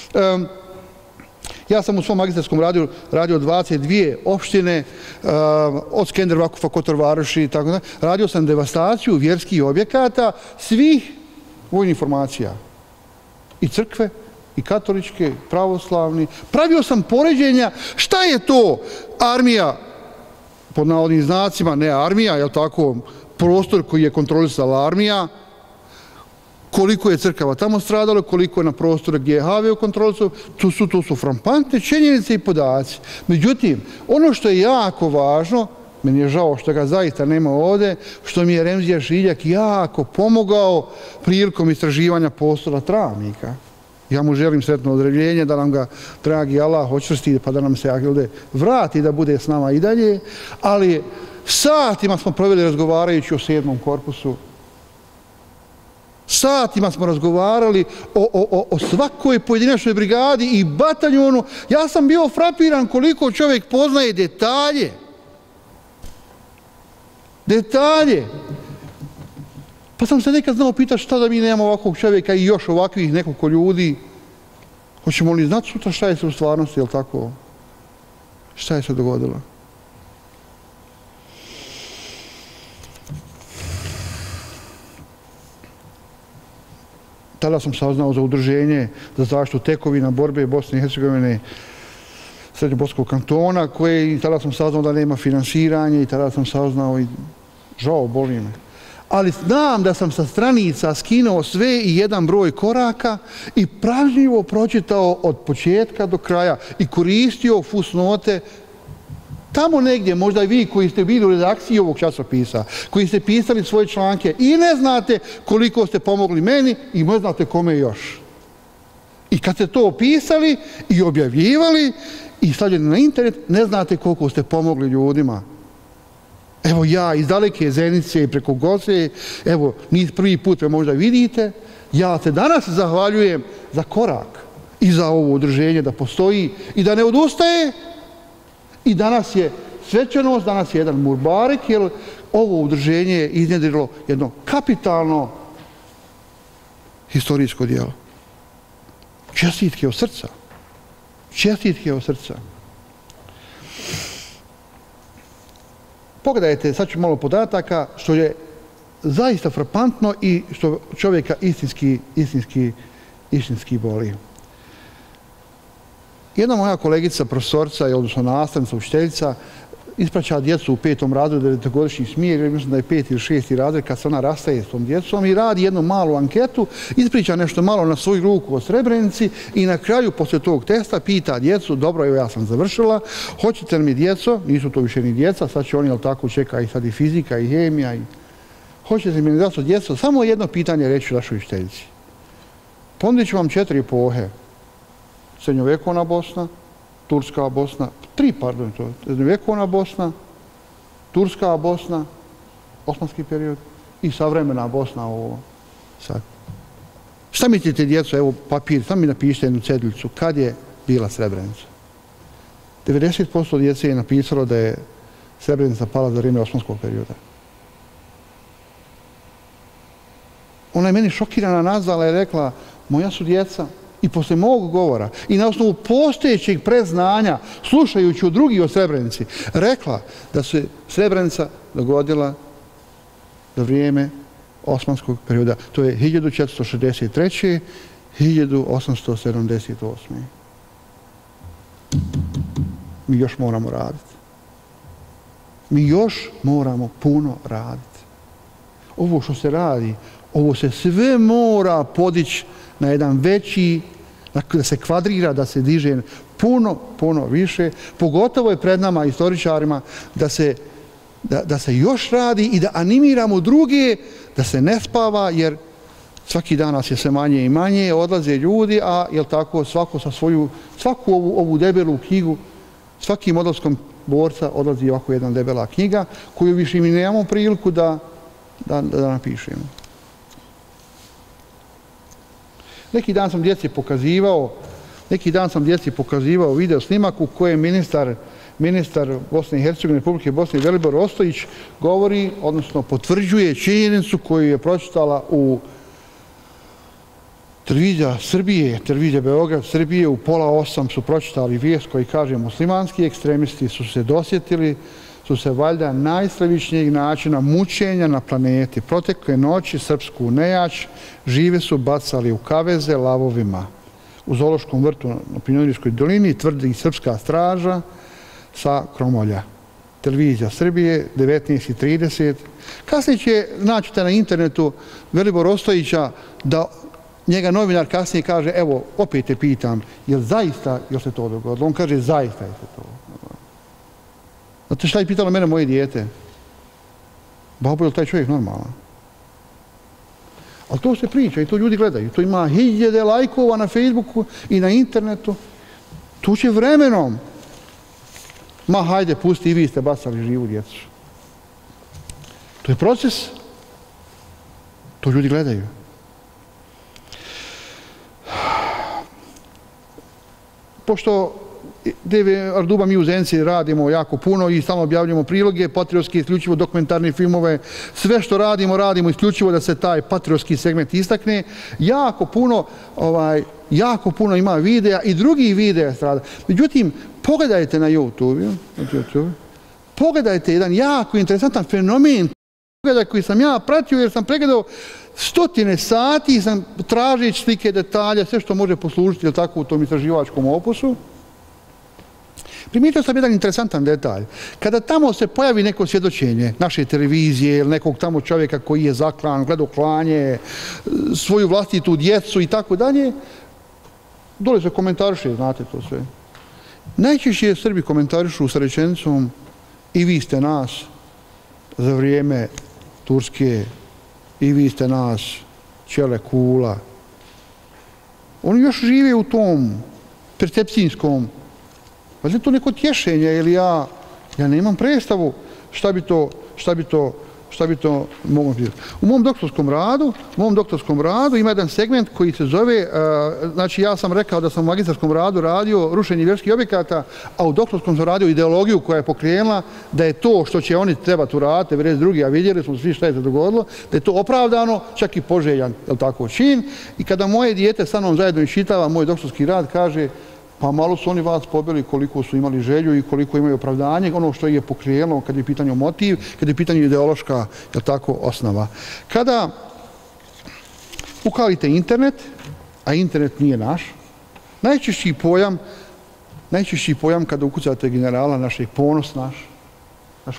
Ja sam u svom magistarskom radio 22 opštine, od Skender Vakufa, Kotor Varoši i tako da. Radio sam devastaciju vjerskih objekata svih vojnih formacija. I crkve, i katoličke, i pravoslavni. Pravio sam poređenja šta je to armija, pod navodnim znacima, ne armija, je li tako, prostor koji je kontrolisala armija, koliko je crkava tamo stradalo, koliko je na prostoru gdje je HV kontrolisao, to su frappantne činjenice i podaci. Međutim, ono što je jako važno, meni je žao što ga zaista nema ovdje, što mi je Remzija Šiljak jako pomogao prilikom istraživanja prostora Travnika. Ja mu želim sretno ozdravljenje, da nam ga, dragi Allah, očvrsti, pa da nam se Agilde vrati, da bude s nama i dalje. Ali satima smo proveli razgovarajući o 7. korpusu. Satima smo razgovarali o svakoj pojedinačnoj brigadi i bataljonu. Ja sam bio frapiran koliko čovjek poznaje detalje. Detalje. Pa sam se nekad znao pitati šta da mi nemamo ovakvog čovjeka i još ovakvih nekoliko ljudi. Hoćemo li znati sutra šta je se u stvarnosti, jel tako? Šta je se dogodilo? Tada sam saznao za udruženje za zaštitu tekovina borbe Bosne i Hercegovine, Srednjoboskog kantona, koje tada sam saznao da nema finansiranja i tada sam saznao i žao, boli me. Ali znam da sam sa stranica skinuo sve i jedan broj koraka i pažljivo pročitao od početka do kraja i koristio fusnote tamo negdje, možda i vi koji ste bili u redakciji ovog časopisa, koji ste pisali svoje članke i ne znate koliko ste pomogli meni i ne znate kome još. I kad ste to opisali i objavljivali i stavljeni na internet, ne znate koliko ste pomogli ljudima. Evo ja iz daleke Zenice i preko Goze, evo, prvi put me možda vidite, ja se danas zahvaljujem za korak i za ovo udruženje da postoji i da ne odustaje. I danas je svečanost, danas je jedan murbarek, jer ovo udruženje je iznjedrilo jedno kapitalno historijsko djelo. Čestitke od srca. Čestitke od srca. Pogledajte, sad ću malo podataka, što je zaista frapantno i što čovjeka istinski boli. Jedna moja kolegica, profesorca, odnosno nastavnica, učiteljica, ispraća djecu u 5. razredu, 9-godišnji smjer, mislim da je 5. ili 6. razred, kad se ona rastaje s tom djecom i radi jednu malu anketu, ispriča nešto malo na svoju ruku o Srebrenici i na kraju, poslije tog testa, pita djecu, dobro, evo ja sam završila, hoćete li mi djeco, nisu to više ni djeca, sad će oni, jel tako, čeka i sad i fizika i hemija, hoćete li mi djeco, samo jedno pitanje reći našoj učiteljici. Ponudit ću vam 4 epohe. Srednjovjekovna Bosna, Turska Bosna, 3, pardon, to je srednjovjekovna Bosna, Turska Bosna, osmanski period i savremena Bosna ovo sad. Šta mislite, djeco, evo papir, samo mi napišite jednu ceduljicu, kad je bila Srebrenica? 90% djece je napisalo da je Srebrenica pala za vrijeme osmanskog perioda. Ona je meni šokirana nazvala i rekla, moja su djeca, i posle mog govora i na osnovu postojećeg preznanja, slušajući od drugih o Srebrenici, rekla da se Srebrenica dogodila za vrijeme osmanskog perioda. To je 1463. 1878. Mi još moramo raditi. Mi još moramo puno raditi. Ovo što se radi, ovo se sve mora podići na jedan veći, da se kvadrira, da se diže puno više. Pogotovo je pred nama, istoričarima, da se još radi i da animiramo druge, da se ne spava, jer svaki dan nas je sve manje i manje, odlaze ljudi, a jel tako, svako sa svaku ovu debelu knjigu, svakim odlaskom borca odlazi ovako jedna debela knjiga, koju više mi nemamo priliku da napišemo. Neki dan sam djeci pokazivao Neki dan sam djeci pokazivao video snimak u kojem ministar Bosne i Hercegovine, Republike Bosne, Velibor Ostojić, govori, odnosno potvrđuje činjenicu koju je pročitala u televizija Srbije, televizija Beograd Srbije, u 7:30 su pročitali vijest koji kaže muslimanski ekstremisti su se dosjetili, su se valjda najstravičnijeg načina mučenja na planeti. Protekle noći srpsku nejač žive su bacali u kaveze lavovima. U zoološkom vrtu na Pinjonirijskoj dolini tvrdi srpska straža sa Kromolja. Televizija Srbije, 19:30. Kasnije će, naćete na internetu Velibor Ostojića, da njega novinar kasnije kaže, evo, opet te pitam, jel se to dogodilo? On kaže, zaista je se to dogodilo. Znate šta je pitalo mene moje dijete? Babo, je li taj čovjek normalan? Ali to se priča i to ljudi gledaju. To ima 1000 lajkova na Facebooku i na internetu. To će vremenom. Ma hajde, pusti, i vi ste bacali živu djecu. To je proces. To ljudi gledaju. Pošto TV Arduba mi u Zenci radimo jako puno i stalno objavljamo priloge, patriotski, isključivo dokumentarne filmove, sve što radimo isključivo da se taj patriotski segment istakne. Jako puno ima videa i drugih videa strada. Međutim, pogledajte na YouTube, pogledajte jedan jako interesantan fenomen koji sam ja pratio jer sam pregledao stotine sati, sam tražeći slike, detalje, sve što može poslužiti u tom istraživačkom opusu. Primijetio sam jedan interesantan detalj. Kada tamo se pojavi neko svjedočenje naše televizije ili nekog tamo čovjeka koji je zaklan, gledao klanje, svoju vlastitu djecu i tako dalje, dole se komentariše, znate to sve. Najčešće Srbi komentarišu sa rečenicom i vi ste nas za vrijeme Turske, i vi ste nas ćele kula. Oni još žive u tom percepcijskom. Pa je to neko tješenje ili ja nemam predstavu šta bi to moglo biti. U mom doktorskom radu ima jedan segment koji se zove, znači ja sam rekao da sam u magistarskom radu radio rušenje vjerskih objekata, a u doktorskom sam radio ideologiju koja je pokrenula da je to što će oni trebati uraditi, već drugi, a vidjeli smo svi šta je se dogodilo, da je to opravdano, čak i poželjan, jel tako, čin. I kada moje dijete sa mnom zajedno iščitava moj doktorski rad, kaže, pa malo su oni vas pobili koliko su imali želju i koliko imaju opravdanje, ono što je pokrenulo kad je u pitanju motiv, kad je u pitanju ideološka, jel tako, osnova. Kada ukalite internet, a internet nije naš, najčešći pojam kada ukucate generala našeg ponos naš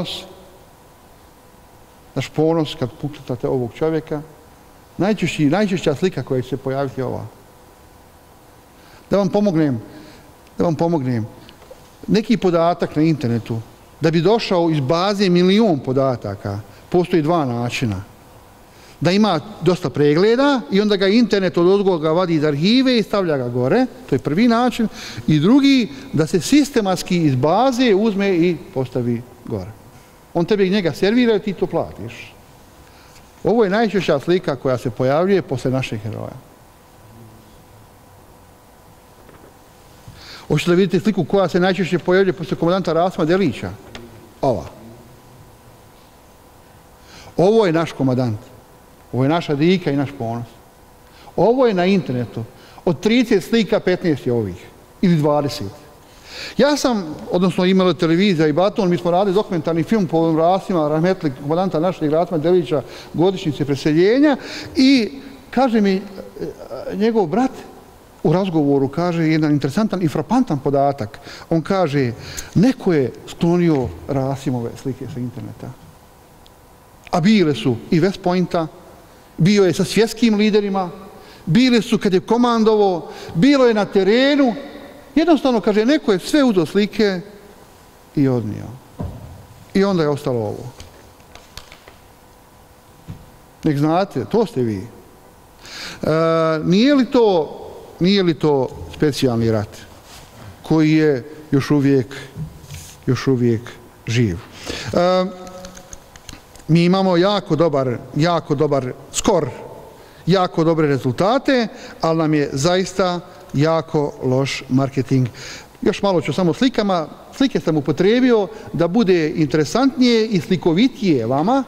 ponos kad ukucate ovog čovjeka, najčešća slika koja će se pojaviti je ova. Da vam pomognem. Neki podatak na internetu, da bi došao iz baze 1.000.000 podataka, postoji 2 načina. Da ima dosta pregleda i onda ga internet od odgoga vadi iz arhive i stavlja ga gore, to je prvi način. I drugi, da se sistematski iz baze uzme i postavi gore. On tebe njega servira i ti to platiš. Ovo je najčešća slika koja se pojavljuje posle naših heroja. Hoćete da vidite sliku koja se najčešće pojavljuje posle komandanta Rasima Delića? Ova. Ovo je naš komandant. Ovo je naša dika i naš ponos. Ovo je na internetu. Od 30 slika 15 je ovih. Ili 20. Ja sam, odnosno imala televizija i Baton, mi smo radili dokumentarni film po Rasima, rahmetli komandanta našeg Rasima Delića, godišnjice preseljenja, i kaže mi njegov brat, u razgovoru kaže jedan interesantan i frapantan podatak. On kaže, neko je sklonio Rasimove slike sa interneta. A bile su i West Pointa, bio je sa svjetskim liderima, bile su kad je komandovao, bilo je na terenu. Jednostavno, kaže, neko je sve uzeo slike i odnio. I onda je ostalo ovo. Nek znate, to ste vi. Nije li to specijalni rat koji je još uvijek živ? Mi imamo jako dobar skor, jako dobre rezultate, ali nam je jako loš marketing. Još malo ću samo slikama. Slike sam upotrijebio da bude interesantnije i slikovitije vama.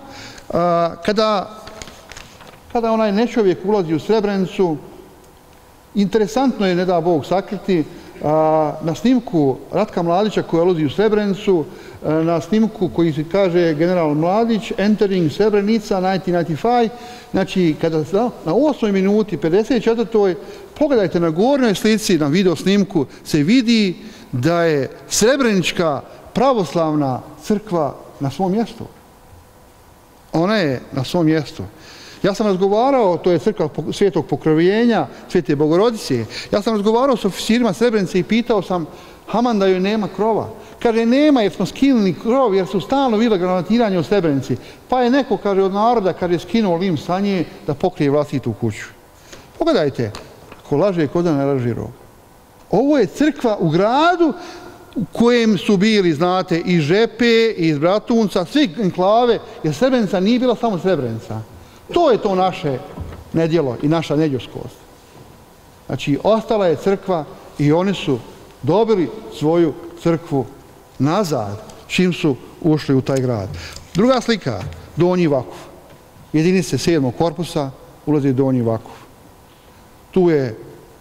Kada onaj nečovjek ulazi u Srebrenicu, interesantno je, ne da Bog sakriti, na snimku Ratka Mladića koji ulazi u Srebrenicu, na snimku koji se kaže General Mladić, Entering Srebrenica 1995, znači kada na 8 minuti 54. pogledajte na gornjoj slici, na video snimku se vidi da je Srebrenička pravoslavna crkva na svom mjestu. Ona je na svom mjestu. Ja sam razgovarao, to je crkva Svetog Pokrovljenja, Svete Bogorodice, ja sam razgovarao s oficirima Srebrenice i pitao sam, Haman da joj nema krova. Kaže, nema jer smo skinuli krov jer su stalno bila granatiranje u Srebrenici. Pa je neko, kaže, od naroda, kad je skinuo lim sa nje, da pokrije vlastitu kuću. Pogledajte, ko laže, ko da ne laže rog. Ovo je crkva u gradu u kojem su bili, znate, i Žepe, i iz Bratunca, svi enklave, jer Srebrenica nije bila samo Srebrenica. To je to naše nedjelo i naša nedjelskost. Znači, ostala je crkva i oni su dobili svoju crkvu nazad čim su ušli u taj grad. Druga slika, Donji Vakuf. Jedinice 7. korpusa ulazi Donji Vakuf. Tu je,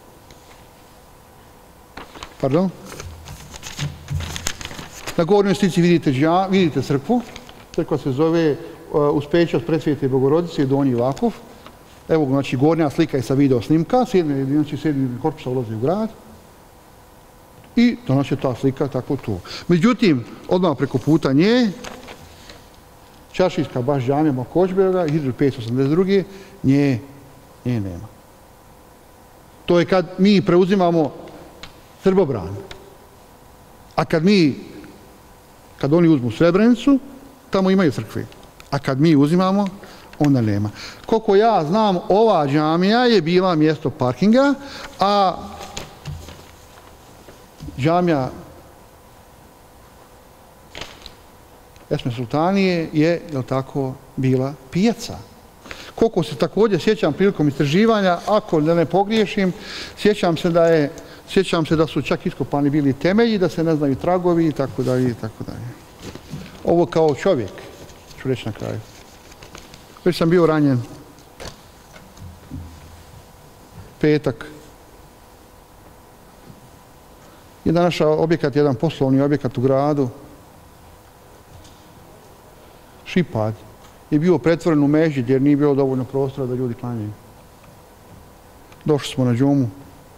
na gornjoj slici vidite crkvu. Crkva se zove Uspeća Presvete Bogorodice, Donji Vakuf. Evo, znači, gornja slika je sa video snimka, 7. korpusa ulazi u grad. I danas je ta slika tako tu. Međutim, odmah preko puta nje, Čaršijska baš džamija Mokočberga, 1582. Nje nema. To je kad mi preuzimamo Srbobran. A kad oni uzmu Srebrenicu, tamo imaju crkve. A kad mi uzimamo, onda nema. Koliko ja znam, ova džamija je bila mjesto parkinga, a džamija Esme Sultanije je, jel tako, bila pijaca. Koliko se također sjećam prilikom istraživanja, ako ne pogriješim, sjećam se da su čak iskopani bili temelji, da se ne znaju tragovi i tako dalje i tako dalje. Ovo kao čovjek, ću reći na kraju. Već sam bio ranjen. Petak. Jedan naš objekat, jedan poslovni objekat u gradu, Šipad, je bio pretvoren u mežid jer nije bilo dovoljno prostora da ljudi klanjaju. Došli smo na džumu,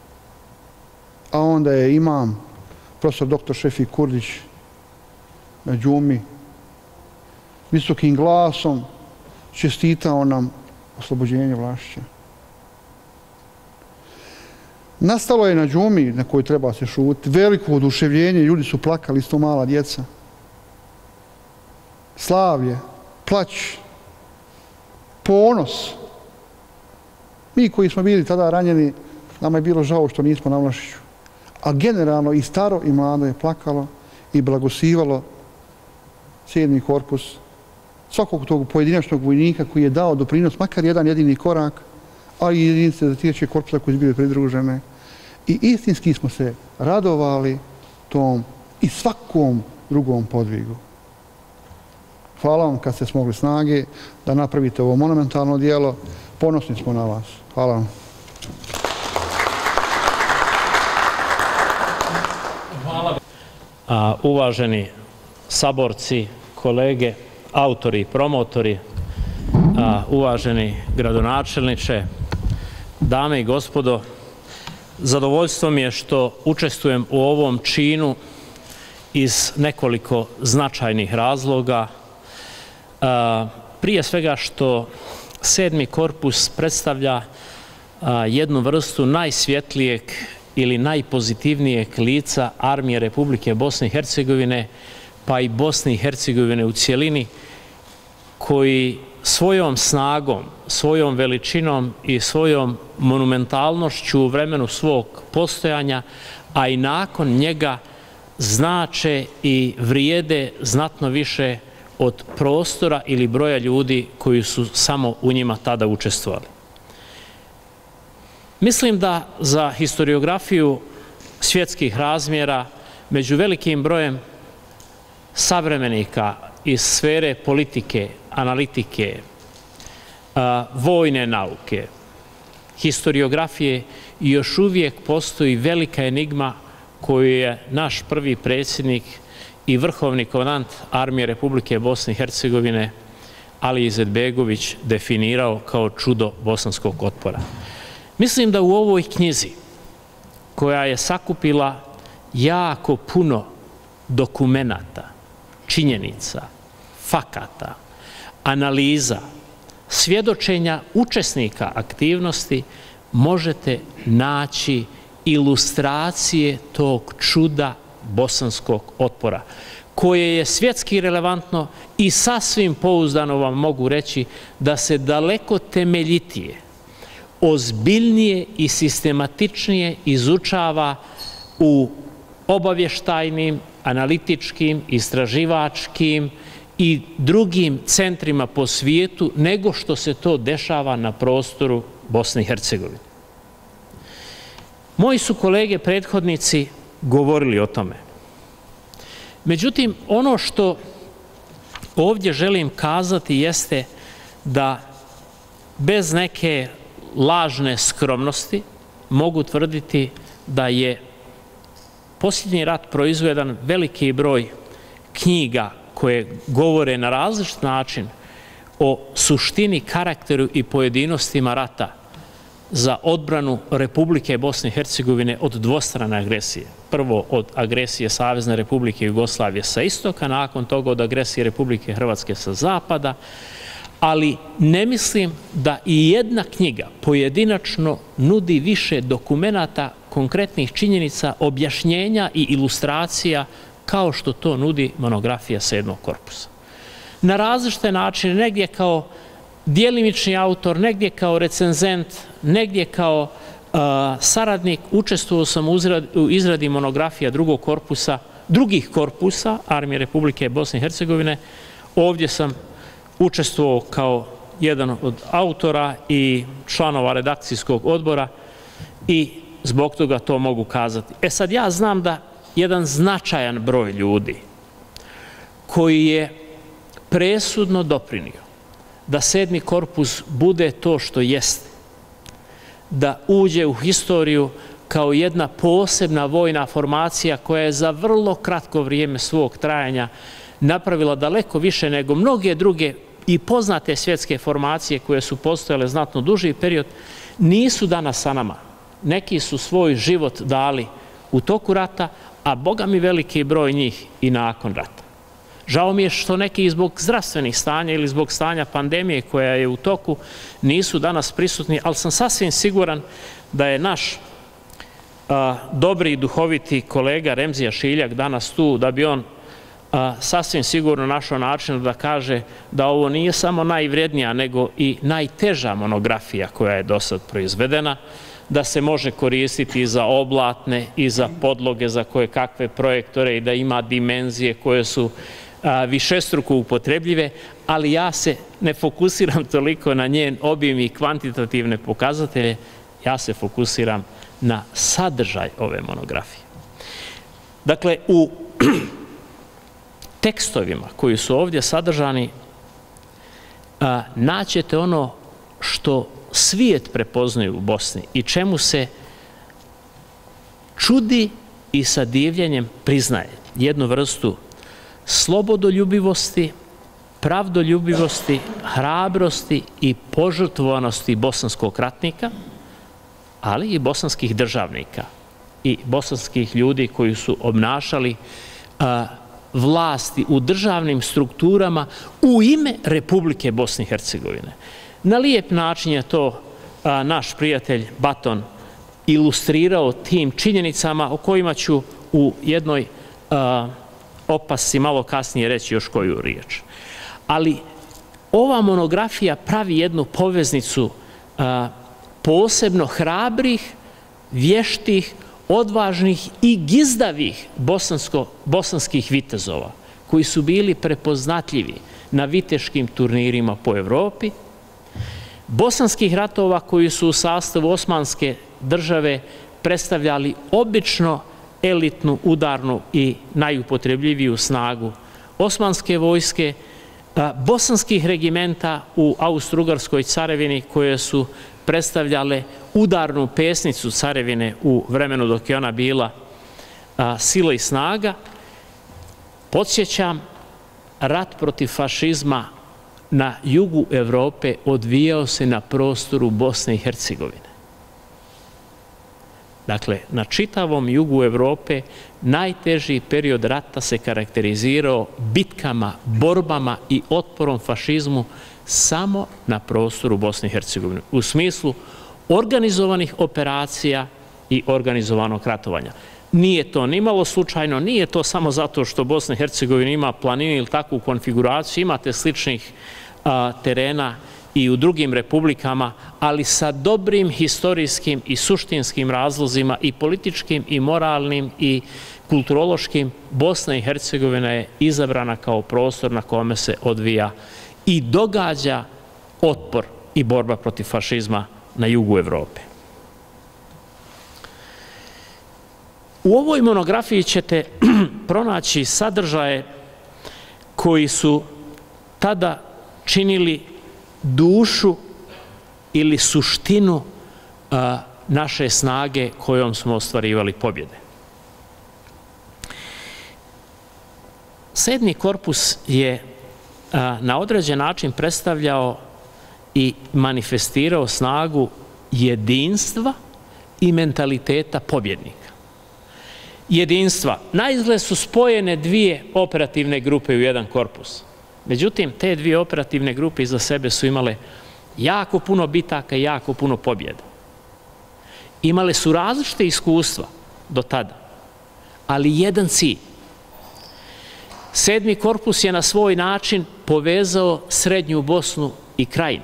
a onda je imam, profesor dr. Šefik Kurdić, na džumi, visokim glasom čestitao nam oslobođenje Vlašća. Nastalo je na džumi na kojoj treba se šutiti veliko oduševljenje, ljudi su plakali, isto mala djeca. Slavlje, plać, ponos. Mi koji smo bili tada ranjeni, nama je bilo žao što nismo na Vlašiću. A generalno i staro i mlado je plakalo i blagosivalo 7. korpus svakog tog pojedinačnog vojnika koji je dao doprinos, makar jedan jedini korak, a i jedinice za 3. korpusa koji su bili pridružene. I istinski smo se radovali tom i svakom drugom podvigu. Hvala vam kad ste smogli snage da napravite ovo monumentalno djelo. Ponosni smo na vas. Hvala vam. Uvaženi saborci, kolege, autori i promotori, uvaženi gradonačelniče, dame i gospodo, zadovoljstvo mi je što učestvujem u ovom činu iz nekoliko značajnih razloga. Prije svega što 7. korpus predstavlja jednu vrstu najsvjetlijeg ili najpozitivnijeg lica armije Republike Bosne i Hercegovine, pa i Bosne i Hercegovine u cjelini, koji svojom snagom, svojom veličinom i svojom monumentalnošću u vremenu svog postojanja, a i nakon njega znače i vrijede znatno više od prostora ili broja ljudi koji su samo u njima tada učestvovali. Mislim da za historiografiju svjetskih razmjera među velikim brojem savremenika iz sfere politike, analitike, vojne nauke, historiografije još uvijek postoji velika enigma koju je naš prvi predsjednik i vrhovni komandant Armije Republike Bosne i Hercegovine Alija Izetbegović definirao kao čudo bosanskog otpora. Mislim da u ovoj knjizi, koja je sakupila jako puno dokumenata, činjenica, fakata, analiza, svjedočenja učesnika aktivnosti, možete naći ilustracije tog čuda bosanskog otpora, koje je svjetski relevantno i sasvim pouzdano vam mogu reći da se daleko temeljitije, ozbiljnije i sistematičnije izučava u obavještajnim, analitičkim, istraživačkim i drugim centrima po svijetu nego što se to dešava na prostoru Bosne i Hercegovine. Moji su kolege prethodnici govorili o tome. Međutim, ono što ovdje želim kazati jeste da bez neke lažne skromnosti mogu tvrditi da je posljednji rat proizveo jedan veliki broj knjiga koje govore na različit način o suštini, karakteru i pojedinostima rata za odbranu Republike Bosne i Hercegovine od dvostrane agresije. Prvo od agresije Savezne Republike Jugoslavije sa istoka, nakon toga od agresije Republike Hrvatske sa zapada, ali ne mislim da i jedna knjiga pojedinačno nudi više dokumenata, konkretnih činjenica, objašnjenja i ilustracija kao što to nudi monografija 7. korpusa. Na različite načine, negdje kao djelimični autor, negdje kao recenzent, negdje kao saradnik, učestvovao sam u izradi monografija drugih korpusa Armije Republike Bosne i Hercegovine. Ovdje sam učestvovao kao jedan od autora i članova redakcijskog odbora i zbog toga to mogu kazati. Sad ja znam da jedan značajan broj ljudi koji je presudno doprinio da 7. korpus bude to što jeste, da uđe u historiju kao jedna posebna vojna formacija koja je za vrlo kratko vrijeme svog trajanja napravila daleko više nego mnoge druge i poznate svjetske formacije koje su postojale znatno duži period, nisu danas sa nama. Neki su svoj život dali u toku rata, a Boga mi veliki broj njih i nakon rata. Žao mi je što neki zbog zdravstvenih stanja ili zbog stanja pandemije koja je u toku nisu danas prisutni, ali sam sasvim siguran da je naš dobri i duhoviti kolega Remzija Šiljak danas tu, da bi on sasvim sigurno našao način da kaže da ovo nije samo najvrednija, nego i najteža monografija koja je do sad proizvedena, da se može koristiti i za oblatne i za podloge, za koje kakve projektore i da ima dimenzije koje su višestruko upotrebljive, ali ja se ne fokusiram toliko na njen obim i kvantitativne pokazatelje, ja se fokusiram na sadržaj ove monografije. Dakle, u tekstovima koji su ovdje sadržani naćete ono što svijet prepoznaju u Bosni i čemu se čudi i sa divljenjem priznaje jednu vrstu slobodoljubivosti, pravdoljubivosti, hrabrosti i požrtvovanosti bosanskog ratnika, ali i bosanskih državnika i bosanskih ljudi koji su obnašali vlasti u državnim strukturama u ime Republike Bosne i Hercegovine. Na lijep način je to naš prijatelj Baton ilustrirao tim činjenicama o kojima ću u jednoj opasci malo kasnije reći još koju riječ. Ali ova monografija pravi jednu poveznicu posebno hrabrih, vještih, odvažnih i gizdavih bosanskih vitezova koji su bili prepoznatljivi na viteškim turnirima po Evropi, bosanskih ratova koji su u sastavu Osmanske države predstavljali obično elitnu, udarnu i najupotrebljiviju snagu osmanske vojske, bosanskih regimenta u Austro-Ugarskoj carevini koje su predstavljale udarnu pesnicu carevine u vremenu dok je ona bila sila i snaga. Podsjećam, rat protiv fašizma na jugu Evrope odvijao se na prostoru Bosne i Hercegovine. Dakle, na čitavom jugu Evrope najteži period rata se karakterizirao bitkama, borbama i otporom fašizmu samo na prostoru Bosne i Hercegovine, u smislu organizovanih operacija i organizovanog ratovanja. Nije to nimalo slučajno, nije to samo zato što Bosna i Hercegovina ima planine ili takvu konfiguraciju, imate sličnih terena i u drugim republikama, ali sa dobrim historijskim i suštinskim razlozima i političkim i moralnim i kulturološkim. Bosna i Hercegovina je izabrana kao prostor na kome se odvija i događa otpor i borba protiv fašizma na jugu Evrope. U ovoj monografiji ćete pronaći sadržaje koji su tada činili dušu ili suštinu naše snage kojom smo ostvarivali pobjede. 7. korpus je na određen način predstavljao i manifestirao snagu jedinstva i mentaliteta pobjednika. Jedinstva. Naizgled su spojene dvije operativne grupe u jedan korpus. Međutim, te dvije operativne grupe iza sebe su imale jako puno bitaka i jako puno pobjeda. Imale su različite iskustva do tada, ali jedan cilj. 7. korpus je na svoj način povezao Srednju Bosnu i Krajinu.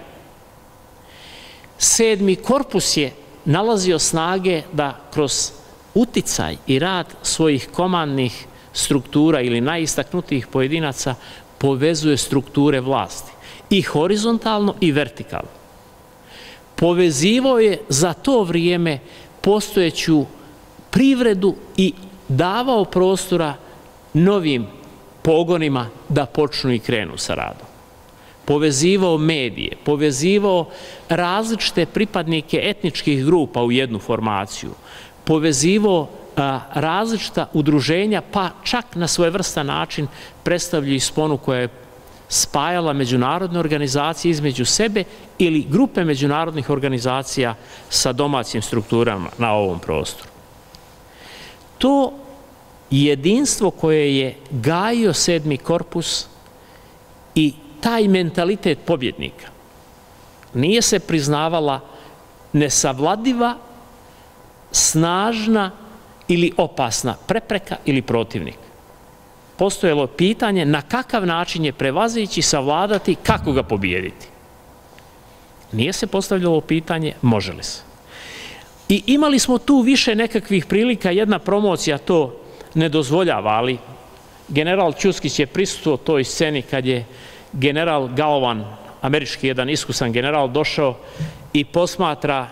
7. korpus je nalazio snage da kroz uticaj i rad svojih komandnih struktura ili najistaknutijih pojedinaca povezuje strukture vlasti i horizontalno i vertikalno. Povezivao je za to vrijeme postojeću privredu i davao prostora novim pogonima da počnu i krenu sa radom. Povezivao medije, povezivao različite pripadnike etničkih grupa u jednu formaciju, povezivao različita udruženja, pa čak na svojevrstan način predstavljaju sponu koja je spajala međunarodne organizacije između sebe ili grupe međunarodnih organizacija sa domaćim strukturama na ovom prostoru. To jedinstvo koje je gajio 7. korpus i taj mentalitet pobjednika nije se priznavala nesavladiva, snažna ili opasna prepreka ili protivnik. Postojalo pitanje na kakav način je prevazići, savladati, kako ga pobijediti. Nije se postavljalo pitanje može li se. I imali smo tu više nekakvih prilika, jedna promocija to ne dozvoljava, ali general Ćuskić je prisustvovao toj sceni kad je general Galvan, američki jedan iskusan general, došao i posmatra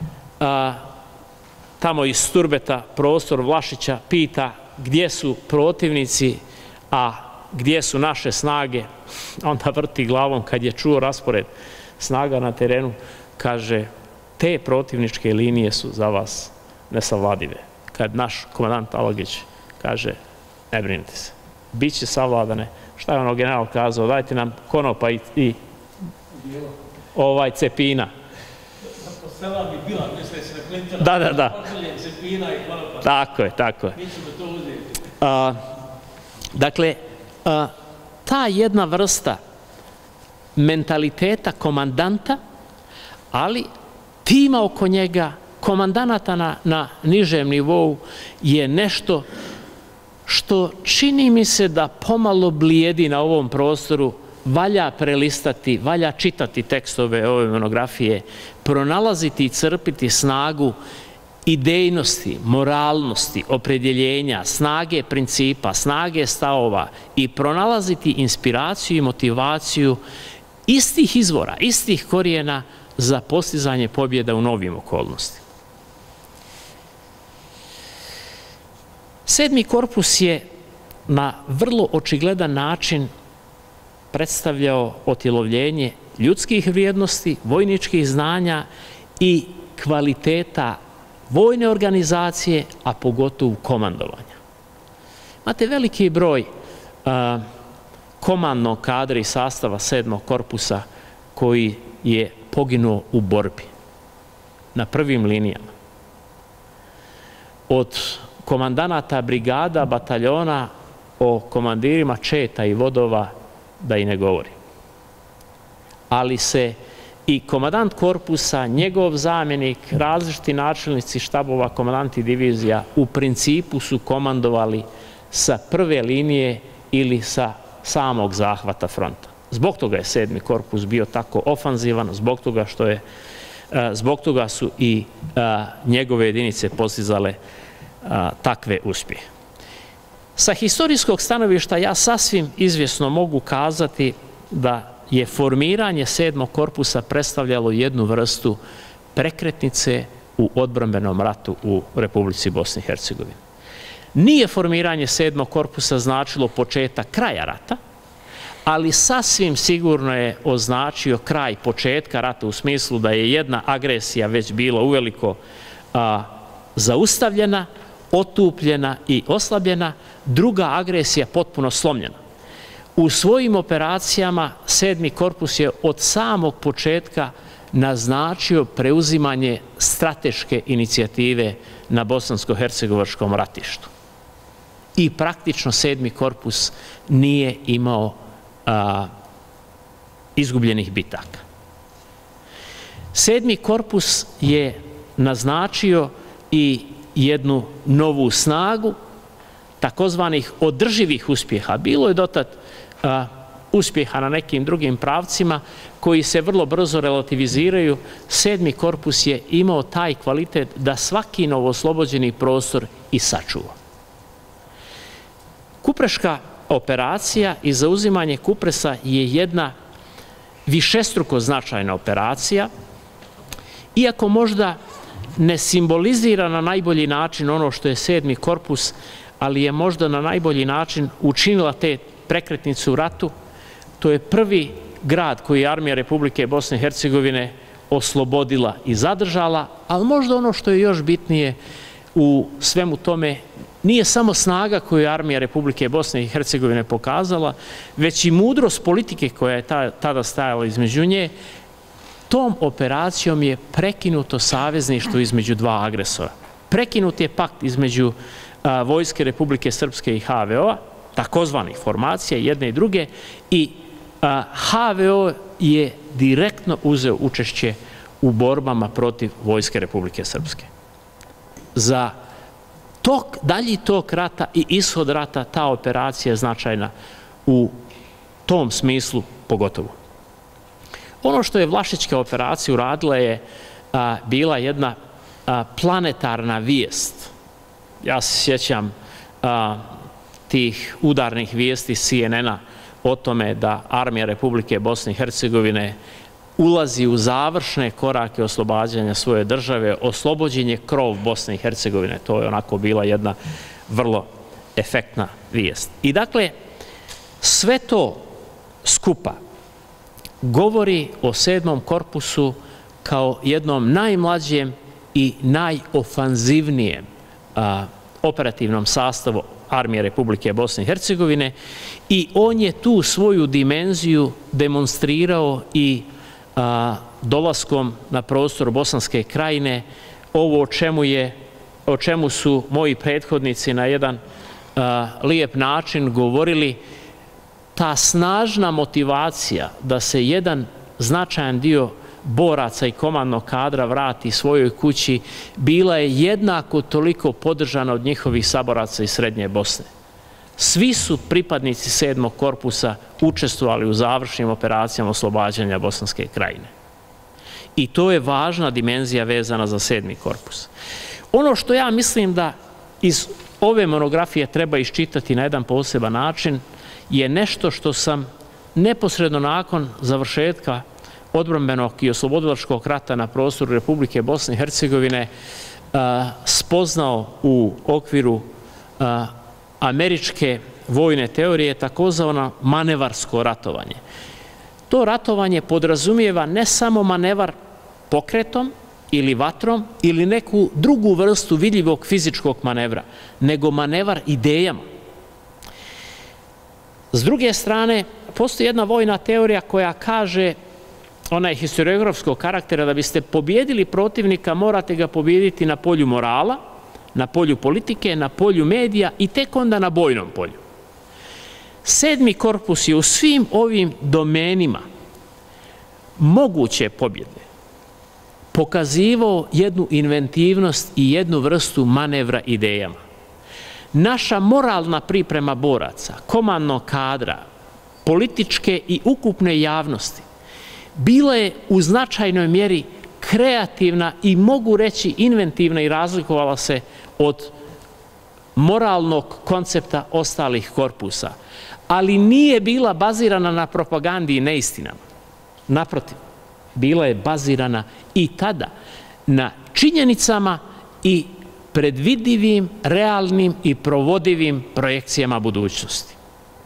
tamo iz Sturbeta prostor Vlašića, pita gdje su protivnici, a gdje su naše snage. Onda vrti glavom kad je čuo raspored snaga na terenu, kaže te protivničke linije su za vas nesavladive. Kad naš komandant Alagić kaže ne brinite se, bit će savladane. Šta je ono general kazao? Dajte nam konopa i cepina. Sela bi bila, misle se na Klintona. Da. Cepina i konopa. Tako je. Mi ćemo to uzeti. Dakle, ta jedna vrsta mentaliteta komandanta, ali tima oko njega, komandanata na nižem nivou, je nešto što čini mi se da pomalo blijedi na ovom prostoru. Valja prelistati, valja čitati tekstove ove monografije, pronalaziti i crpiti snagu idejnosti, moralnosti, opredjeljenja, snage principa, snage stavova i pronalaziti inspiraciju i motivaciju istih izvora, istih korijena za postizanje pobjeda u novim okolnostima. Sedmi korpus je na vrlo očigledan način predstavljao otjelovljenje ljudskih vrijednosti, vojničkih znanja i kvaliteta vojne organizacije, a pogotovo komandovanja. Imate veliki broj komandnog kadra i sastava sedmog korpusa koji je poginuo u borbi na prvim linijama. Od komandanata brigada, bataljona, o komandirima četa i vodova da i ne govori. Ali se i komandant korpusa, njegov zamjenik, različiti načelnici štabova, komandanti divizija u principu su komandovali sa prve linije ili sa samog zahvata fronta. Zbog toga je sedmi korpus bio tako ofanzivan, zbog toga su i njegove jedinice postizale takve uspjehe. Sa historijskog stanovišta ja sasvim izvjesno mogu kazati da je formiranje sedmog korpusa predstavljalo jednu vrstu prekretnice u odbrambenom ratu u Republici Bosne i Hercegovine. Nije formiranje sedmog korpusa značilo početak kraja rata, ali sasvim sigurno je označio kraj početka rata u smislu da je jedna agresija već bila uveliko zaustavljena, otupljena i oslabljena, druga agresija potpuno slomljena. U svojim operacijama sedmi korpus je od samog početka naznačio preuzimanje strateške inicijative na bosansko-hercegovačkom ratištu. I praktično sedmi korpus nije imao izgubljenih bitaka. Sedmi korpus je naznačio i jednu novu snagu takozvanih održivih uspjeha. Bilo je dotad uspjeha na nekim drugim pravcima koji se vrlo brzo relativiziraju. Sedmi korpus je imao taj kvalitet da svaki novooslobođeni prostor i sačuva. Kupreška operacija i zauzimanje Kupresa je jedna višestruko značajna operacija, iako možda ne simbolizira na najbolji način ono što je sedmi korpus, ali je možda na najbolji način učinila te prekretnice u ratu. To je prvi grad koji je armija Republike Bosne i Hercegovine oslobodila i zadržala, ali možda ono što je još bitnije u svemu tome nije samo snaga koju je armija Republike Bosne i Hercegovine pokazala, već i mudrost politike koja je tada stajala između nje. Tom operacijom je prekinuto savezništvo između dva agresora. Prekinut je pakt između Vojske Republike Srpske i HVO-a, takozvanih formacija, jedne i druge, i HVO je direktno uzeo učešće u borbama protiv Vojske Republike Srpske. Za dalji tok rata i ishod rata ta operacija je značajna u tom smislu pogotovo. Ono što je Vlašićka operacija uradila je bila jedna planetarna vijest. Ja se sjećam tih udarnih vijesti CNN-a o tome da armija Republike Bosne i Hercegovine ulazi u završne korake oslobađanja svoje države, oslobođenje krov Bosne i Hercegovine. To je onako bila jedna vrlo efektna vijest. I dakle, sve to skupa govori o sedmom korpusu kao jednom najmlađem i najofanzivnijem operativnom sastavu armije Republike Bosne i Hercegovine i on je tu svoju dimenziju demonstrirao i dolaskom na prostor Bosanske krajine. Ovo o čemu su moji prethodnici na jedan lijep način govorili, ta snažna motivacija da se jedan značajan dio boraca i komandnog kadra vrati svojoj kući, bila je jednako toliko podržana od njihovih saboraca iz Srednje Bosne. Svi su pripadnici sedmog korpusa učestvovali u završnim operacijama oslobađanja Bosanske krajine. I to je važna dimenzija vezana za sedmi korpus. Ono što ja mislim da iz ove monografije treba iščitati na jedan poseban način je nešto što sam neposredno nakon završetka odbrambenog i oslobodilačkog rata na prostoru Republike Bosne i Hercegovine spoznao u okviru američke vojne teorije je takozvano manevarsko ratovanje. To ratovanje podrazumijeva ne samo manevar pokretom ili vatrom ili neku drugu vrstu vidljivog fizičkog manevra, nego manevar idejama. S druge strane, postoji jedna vojna teorija koja kaže, ona je historiografskog karaktera, da biste pobijedili protivnika, morate ga pobijediti na polju morala, na polju politike, na polju medija i tek onda na bojnom polju. 7. korpus je u svim ovim domenima moguće pobjede pokazivao jednu inventivnost i jednu vrstu manevra idejama. Naša moralna priprema boraca, komandnog kadra, političke i ukupne javnosti bila je u značajnoj mjeri kreativna i mogu reći inventivna i razlikovala se od moralnog koncepta ostalih korpusa, ali nije bila bazirana na propagandi i neistinama. Naprotiv, bila je bazirana i tada na činjenicama i predvidivim, realnim i provodivim projekcijama budućnosti.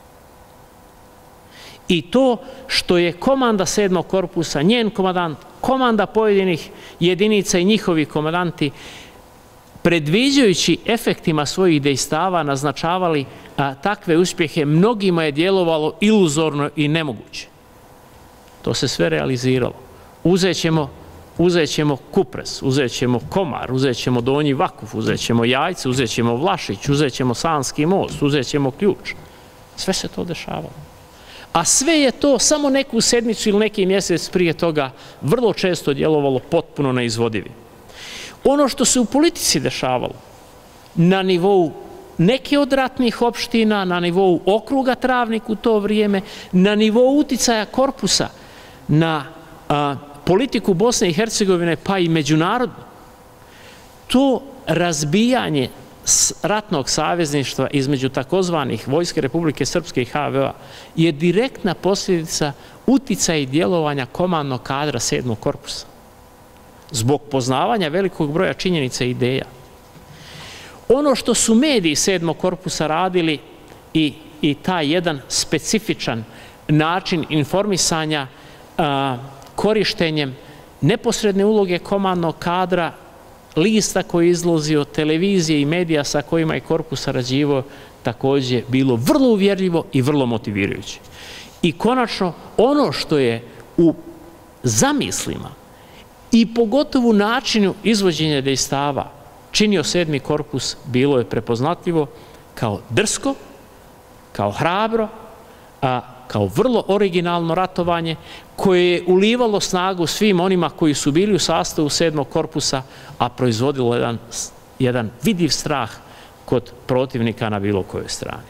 I to što je komanda 7. korpusa, njen komandant, komanda pojedinih jedinica i njihovi komandanti, predviđajući efektima svojih dejstava, naznačavali takve uspjehe, mnogima je djelovalo iluzorno i nemoguće. To se sve realiziralo. Uzet ćemo Kupres, uzet ćemo Komar, uzet ćemo Donji Vakuf, uzet ćemo Jajce, uzet ćemo Vlašić, uzet ćemo Sanski most, uzet ćemo Ključ. Sve se to dešavalo. A sve je to samo neku sedmicu ili neki mjesec prije toga vrlo često djelovalo potpuno neizvodivim. Ono što se u politici dešavalo na nivou neke od ratnih opština, na nivou okruga Travnik u to vrijeme, na nivou uticaja korpusa na politiku Bosne i Hercegovine, pa i međunarodno, to razbijanje ratnog savezništva između takozvanih Vojske Republike Srpske i HVO je direktna posljedica uticaja i djelovanja komandnog kadra 7. korpusa. Zbog poznavanja velikog broja činjenica i ideja. Ono što su mediji 7. korpusa radili i taj jedan specifičan način informisanja korištenjem neposredne uloge komandnog kadra, lista koji je izlazio, televizije i medija sa kojima je korpus sarađivao, također bilo vrlo uvjerljivo i vrlo motivirajuće. I konačno, ono što je u zamislima i pogotovo načinu izvođenja dejstava činio 7. korpus, bilo je prepoznatljivo kao drsko, kao hrabro, kao vrlo originalno ratovanje koje je ulivalo snagu svim onima koji su bili u sastavu 7. korpusa, a proizvodilo jedan vidljiv strah kod protivnika na bilo kojoj strani.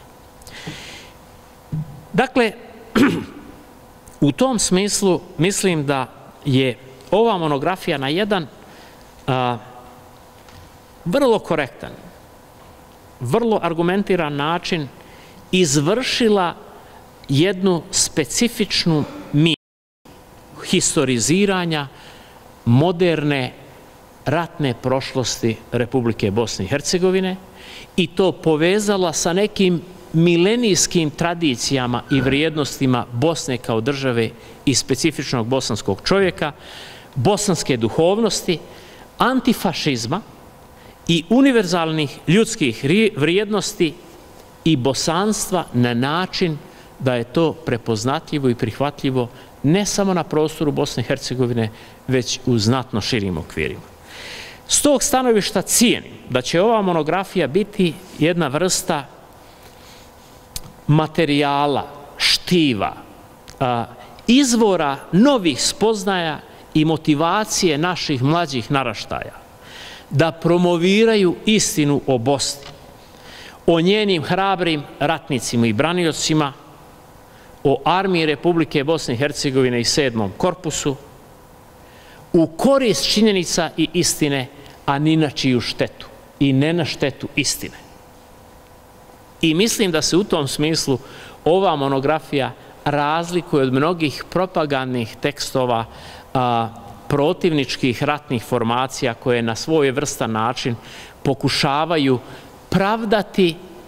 Dakle, u tom smislu mislim da je ova monografija na jedan vrlo korektan, vrlo argumentiran način izvršila jednu specifičnu misiju historiziranja moderne ratne prošlosti Republike Bosne i Hercegovine i to povezala sa nekim milenijskim tradicijama i vrijednostima Bosne kao države i specifičnog bosanskog čovjeka, bosanske duhovnosti, antifašizma i univerzalnih ljudskih vrijednosti i bosanstva na način da je to prepoznatljivo i prihvatljivo ne samo na prostoru Bosne i Hercegovine, već u znatno širim okvirima. S tog stanovišta cijenim da će ova monografija biti jedna vrsta materijala, štiva, izvora novih spoznaja i motivacije naših mlađih naraštaja da promoviraju istinu o Bosni, o njenim hrabrim ratnicima i braniocima, o armiji Republike Bosne i Hercegovine i 7. korpusu, u korist činjenica i istine, a ni na čiju štetu i ne na štetu istine. I mislim da se u tom smislu ova monografija razlikuje od mnogih propagandnih tekstova protivničkih ratnih formacija koje na svoj vrstan način pokušavaju pravdati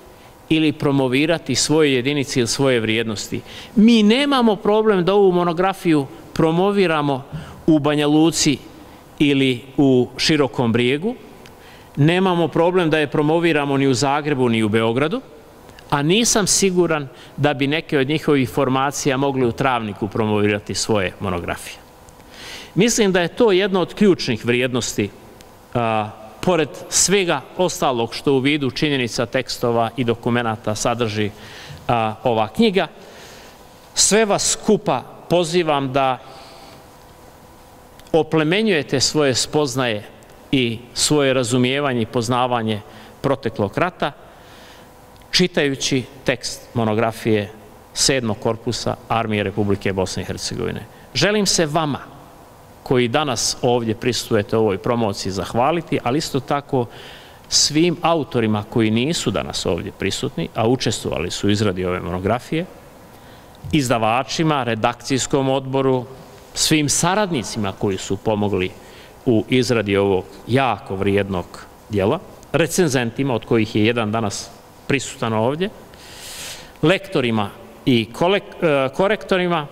ili promovirati svoje jedinice ili svoje vrijednosti. Mi nemamo problem da ovu monografiju promoviramo u Banja Luci ili u Širokom Brijegu, nemamo problem da je promoviramo ni u Zagrebu ni u Beogradu, a nisam siguran da bi neke od njihovih formacija mogli u Travniku promovirati svoje monografije. Mislim da je to jedna od ključnih vrijednosti, pored svega ostalog što u vidu činjenica, tekstova i dokumenata sadrži ova knjiga. Sve vas skupa pozivam da oplemenjujete svoje spoznaje i svoje razumijevanje i poznavanje proteklog rata, čitajući tekst monografije 7. korpusa Armije Republike Bosne i Hercegovine. Želim se vama, koji danas ovdje prisustujete ovoj promociji, zahvaliti, ali isto tako svim autorima koji nisu danas ovdje prisutni, a učestvovali su u izradi ove monografije, izdavačima, redakcijskom odboru, svim saradnicima koji su pomogli u izradi ovog jako vrijednog djela, recenzentima, od kojih je jedan danas prisutan ovdje, lektorima i korektorima,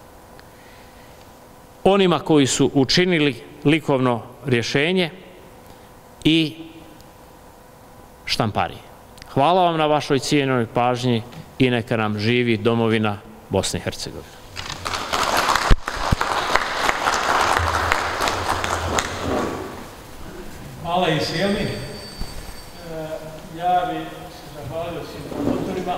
onima koji su učinili likovno rješenje i štamparije. Hvala vam na vašoj cijenjenoj pažnji i neka nam živi domovina Bosne i Hercegovine. Hvala i Sjemi. Ja bih se zahvalio svim promotorima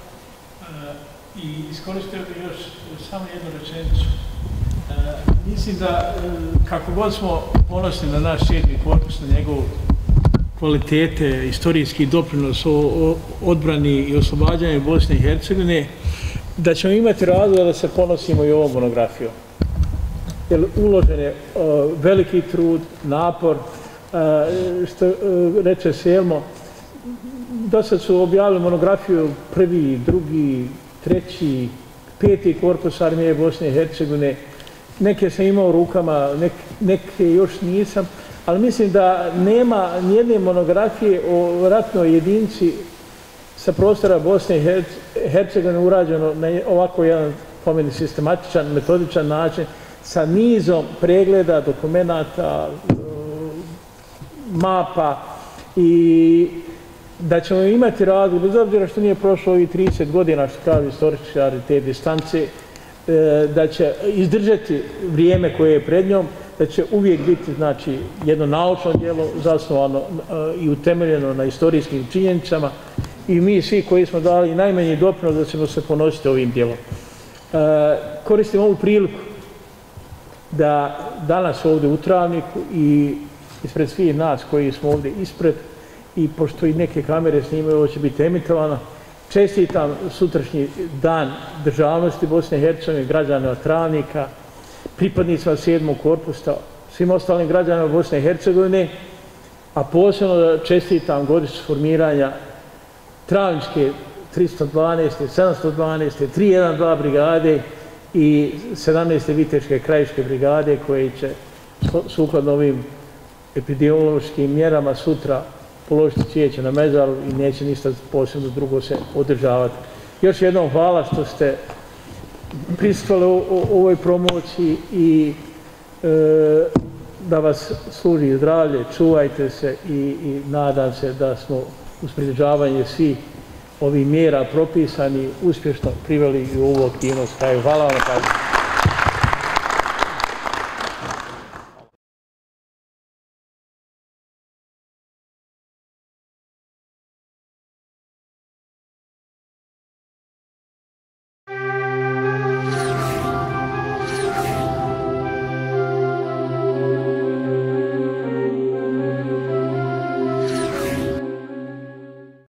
i iskoristio bih još samo jednu rečenicu. Mislim da kako god smo ponosni na naš 7. korpus, na njegov kvalitete, istorijski doprinos o odbrani i oslobađanju Bosne i Hercegovine, da ćemo imati razloga da se ponosimo i ovom monografijom. Jer uložen je veliki trud, napor, što reče Selmo, do sad su objavili monografiju 1., 2., 3., 5. korpus Armije Bosne i Hercegovine. Neke sam imao u rukama, neke još nisam, ali mislim da nema nijedne monografije o ratnoj jedinici sa prostora Bosne i Hercegovine urađeno na ovako jedan, po meni, sistematičan, metodičan način, sa nizom pregleda, dokumenata, mapa, i da ćemo imati razlog, bez obzira što nije prošlo ovih 30 godina, što kažu istoričari te distance, da će izdržati vrijeme koje je pred njom, da će uvijek biti, znači, jedno naučno djelo zasnovano i utemeljeno na istorijskim činjenicama, i mi svi koji smo dali najmanji doprinos da ćemo se ponositi ovim djelom. Koristim ovu priliku da danas ovdje u Travniku i ispred svih nas koji smo ovdje ispred, i pošto i neke kamere snimaju, ovo će biti emitovano, čestitam sutrašnji dan državnosti Bosne i Hercegovine, građana Travnika, pripadnicima 7. korpusa, svim ostalim građanima Bosne i Hercegovine, a posebno da čestitam godišnjicu formiranja Travničke 312. 712. 312 brigade i 17. Viteške krajiške brigade, koje će sukladno ovim epidemiološkim mjerama sutra položiti cvijeće na mezaru i neće ništa posebno drugo se održavati. Još jednom hvala što ste prisustvovali u ovoj promociji i da vas služi zdravlje, čuvajte se i nadam se da smo uz pridržavanje svih ovih mjera propisani uspješno priveli i u ovu aktivnost. Hvala vam na pažnju.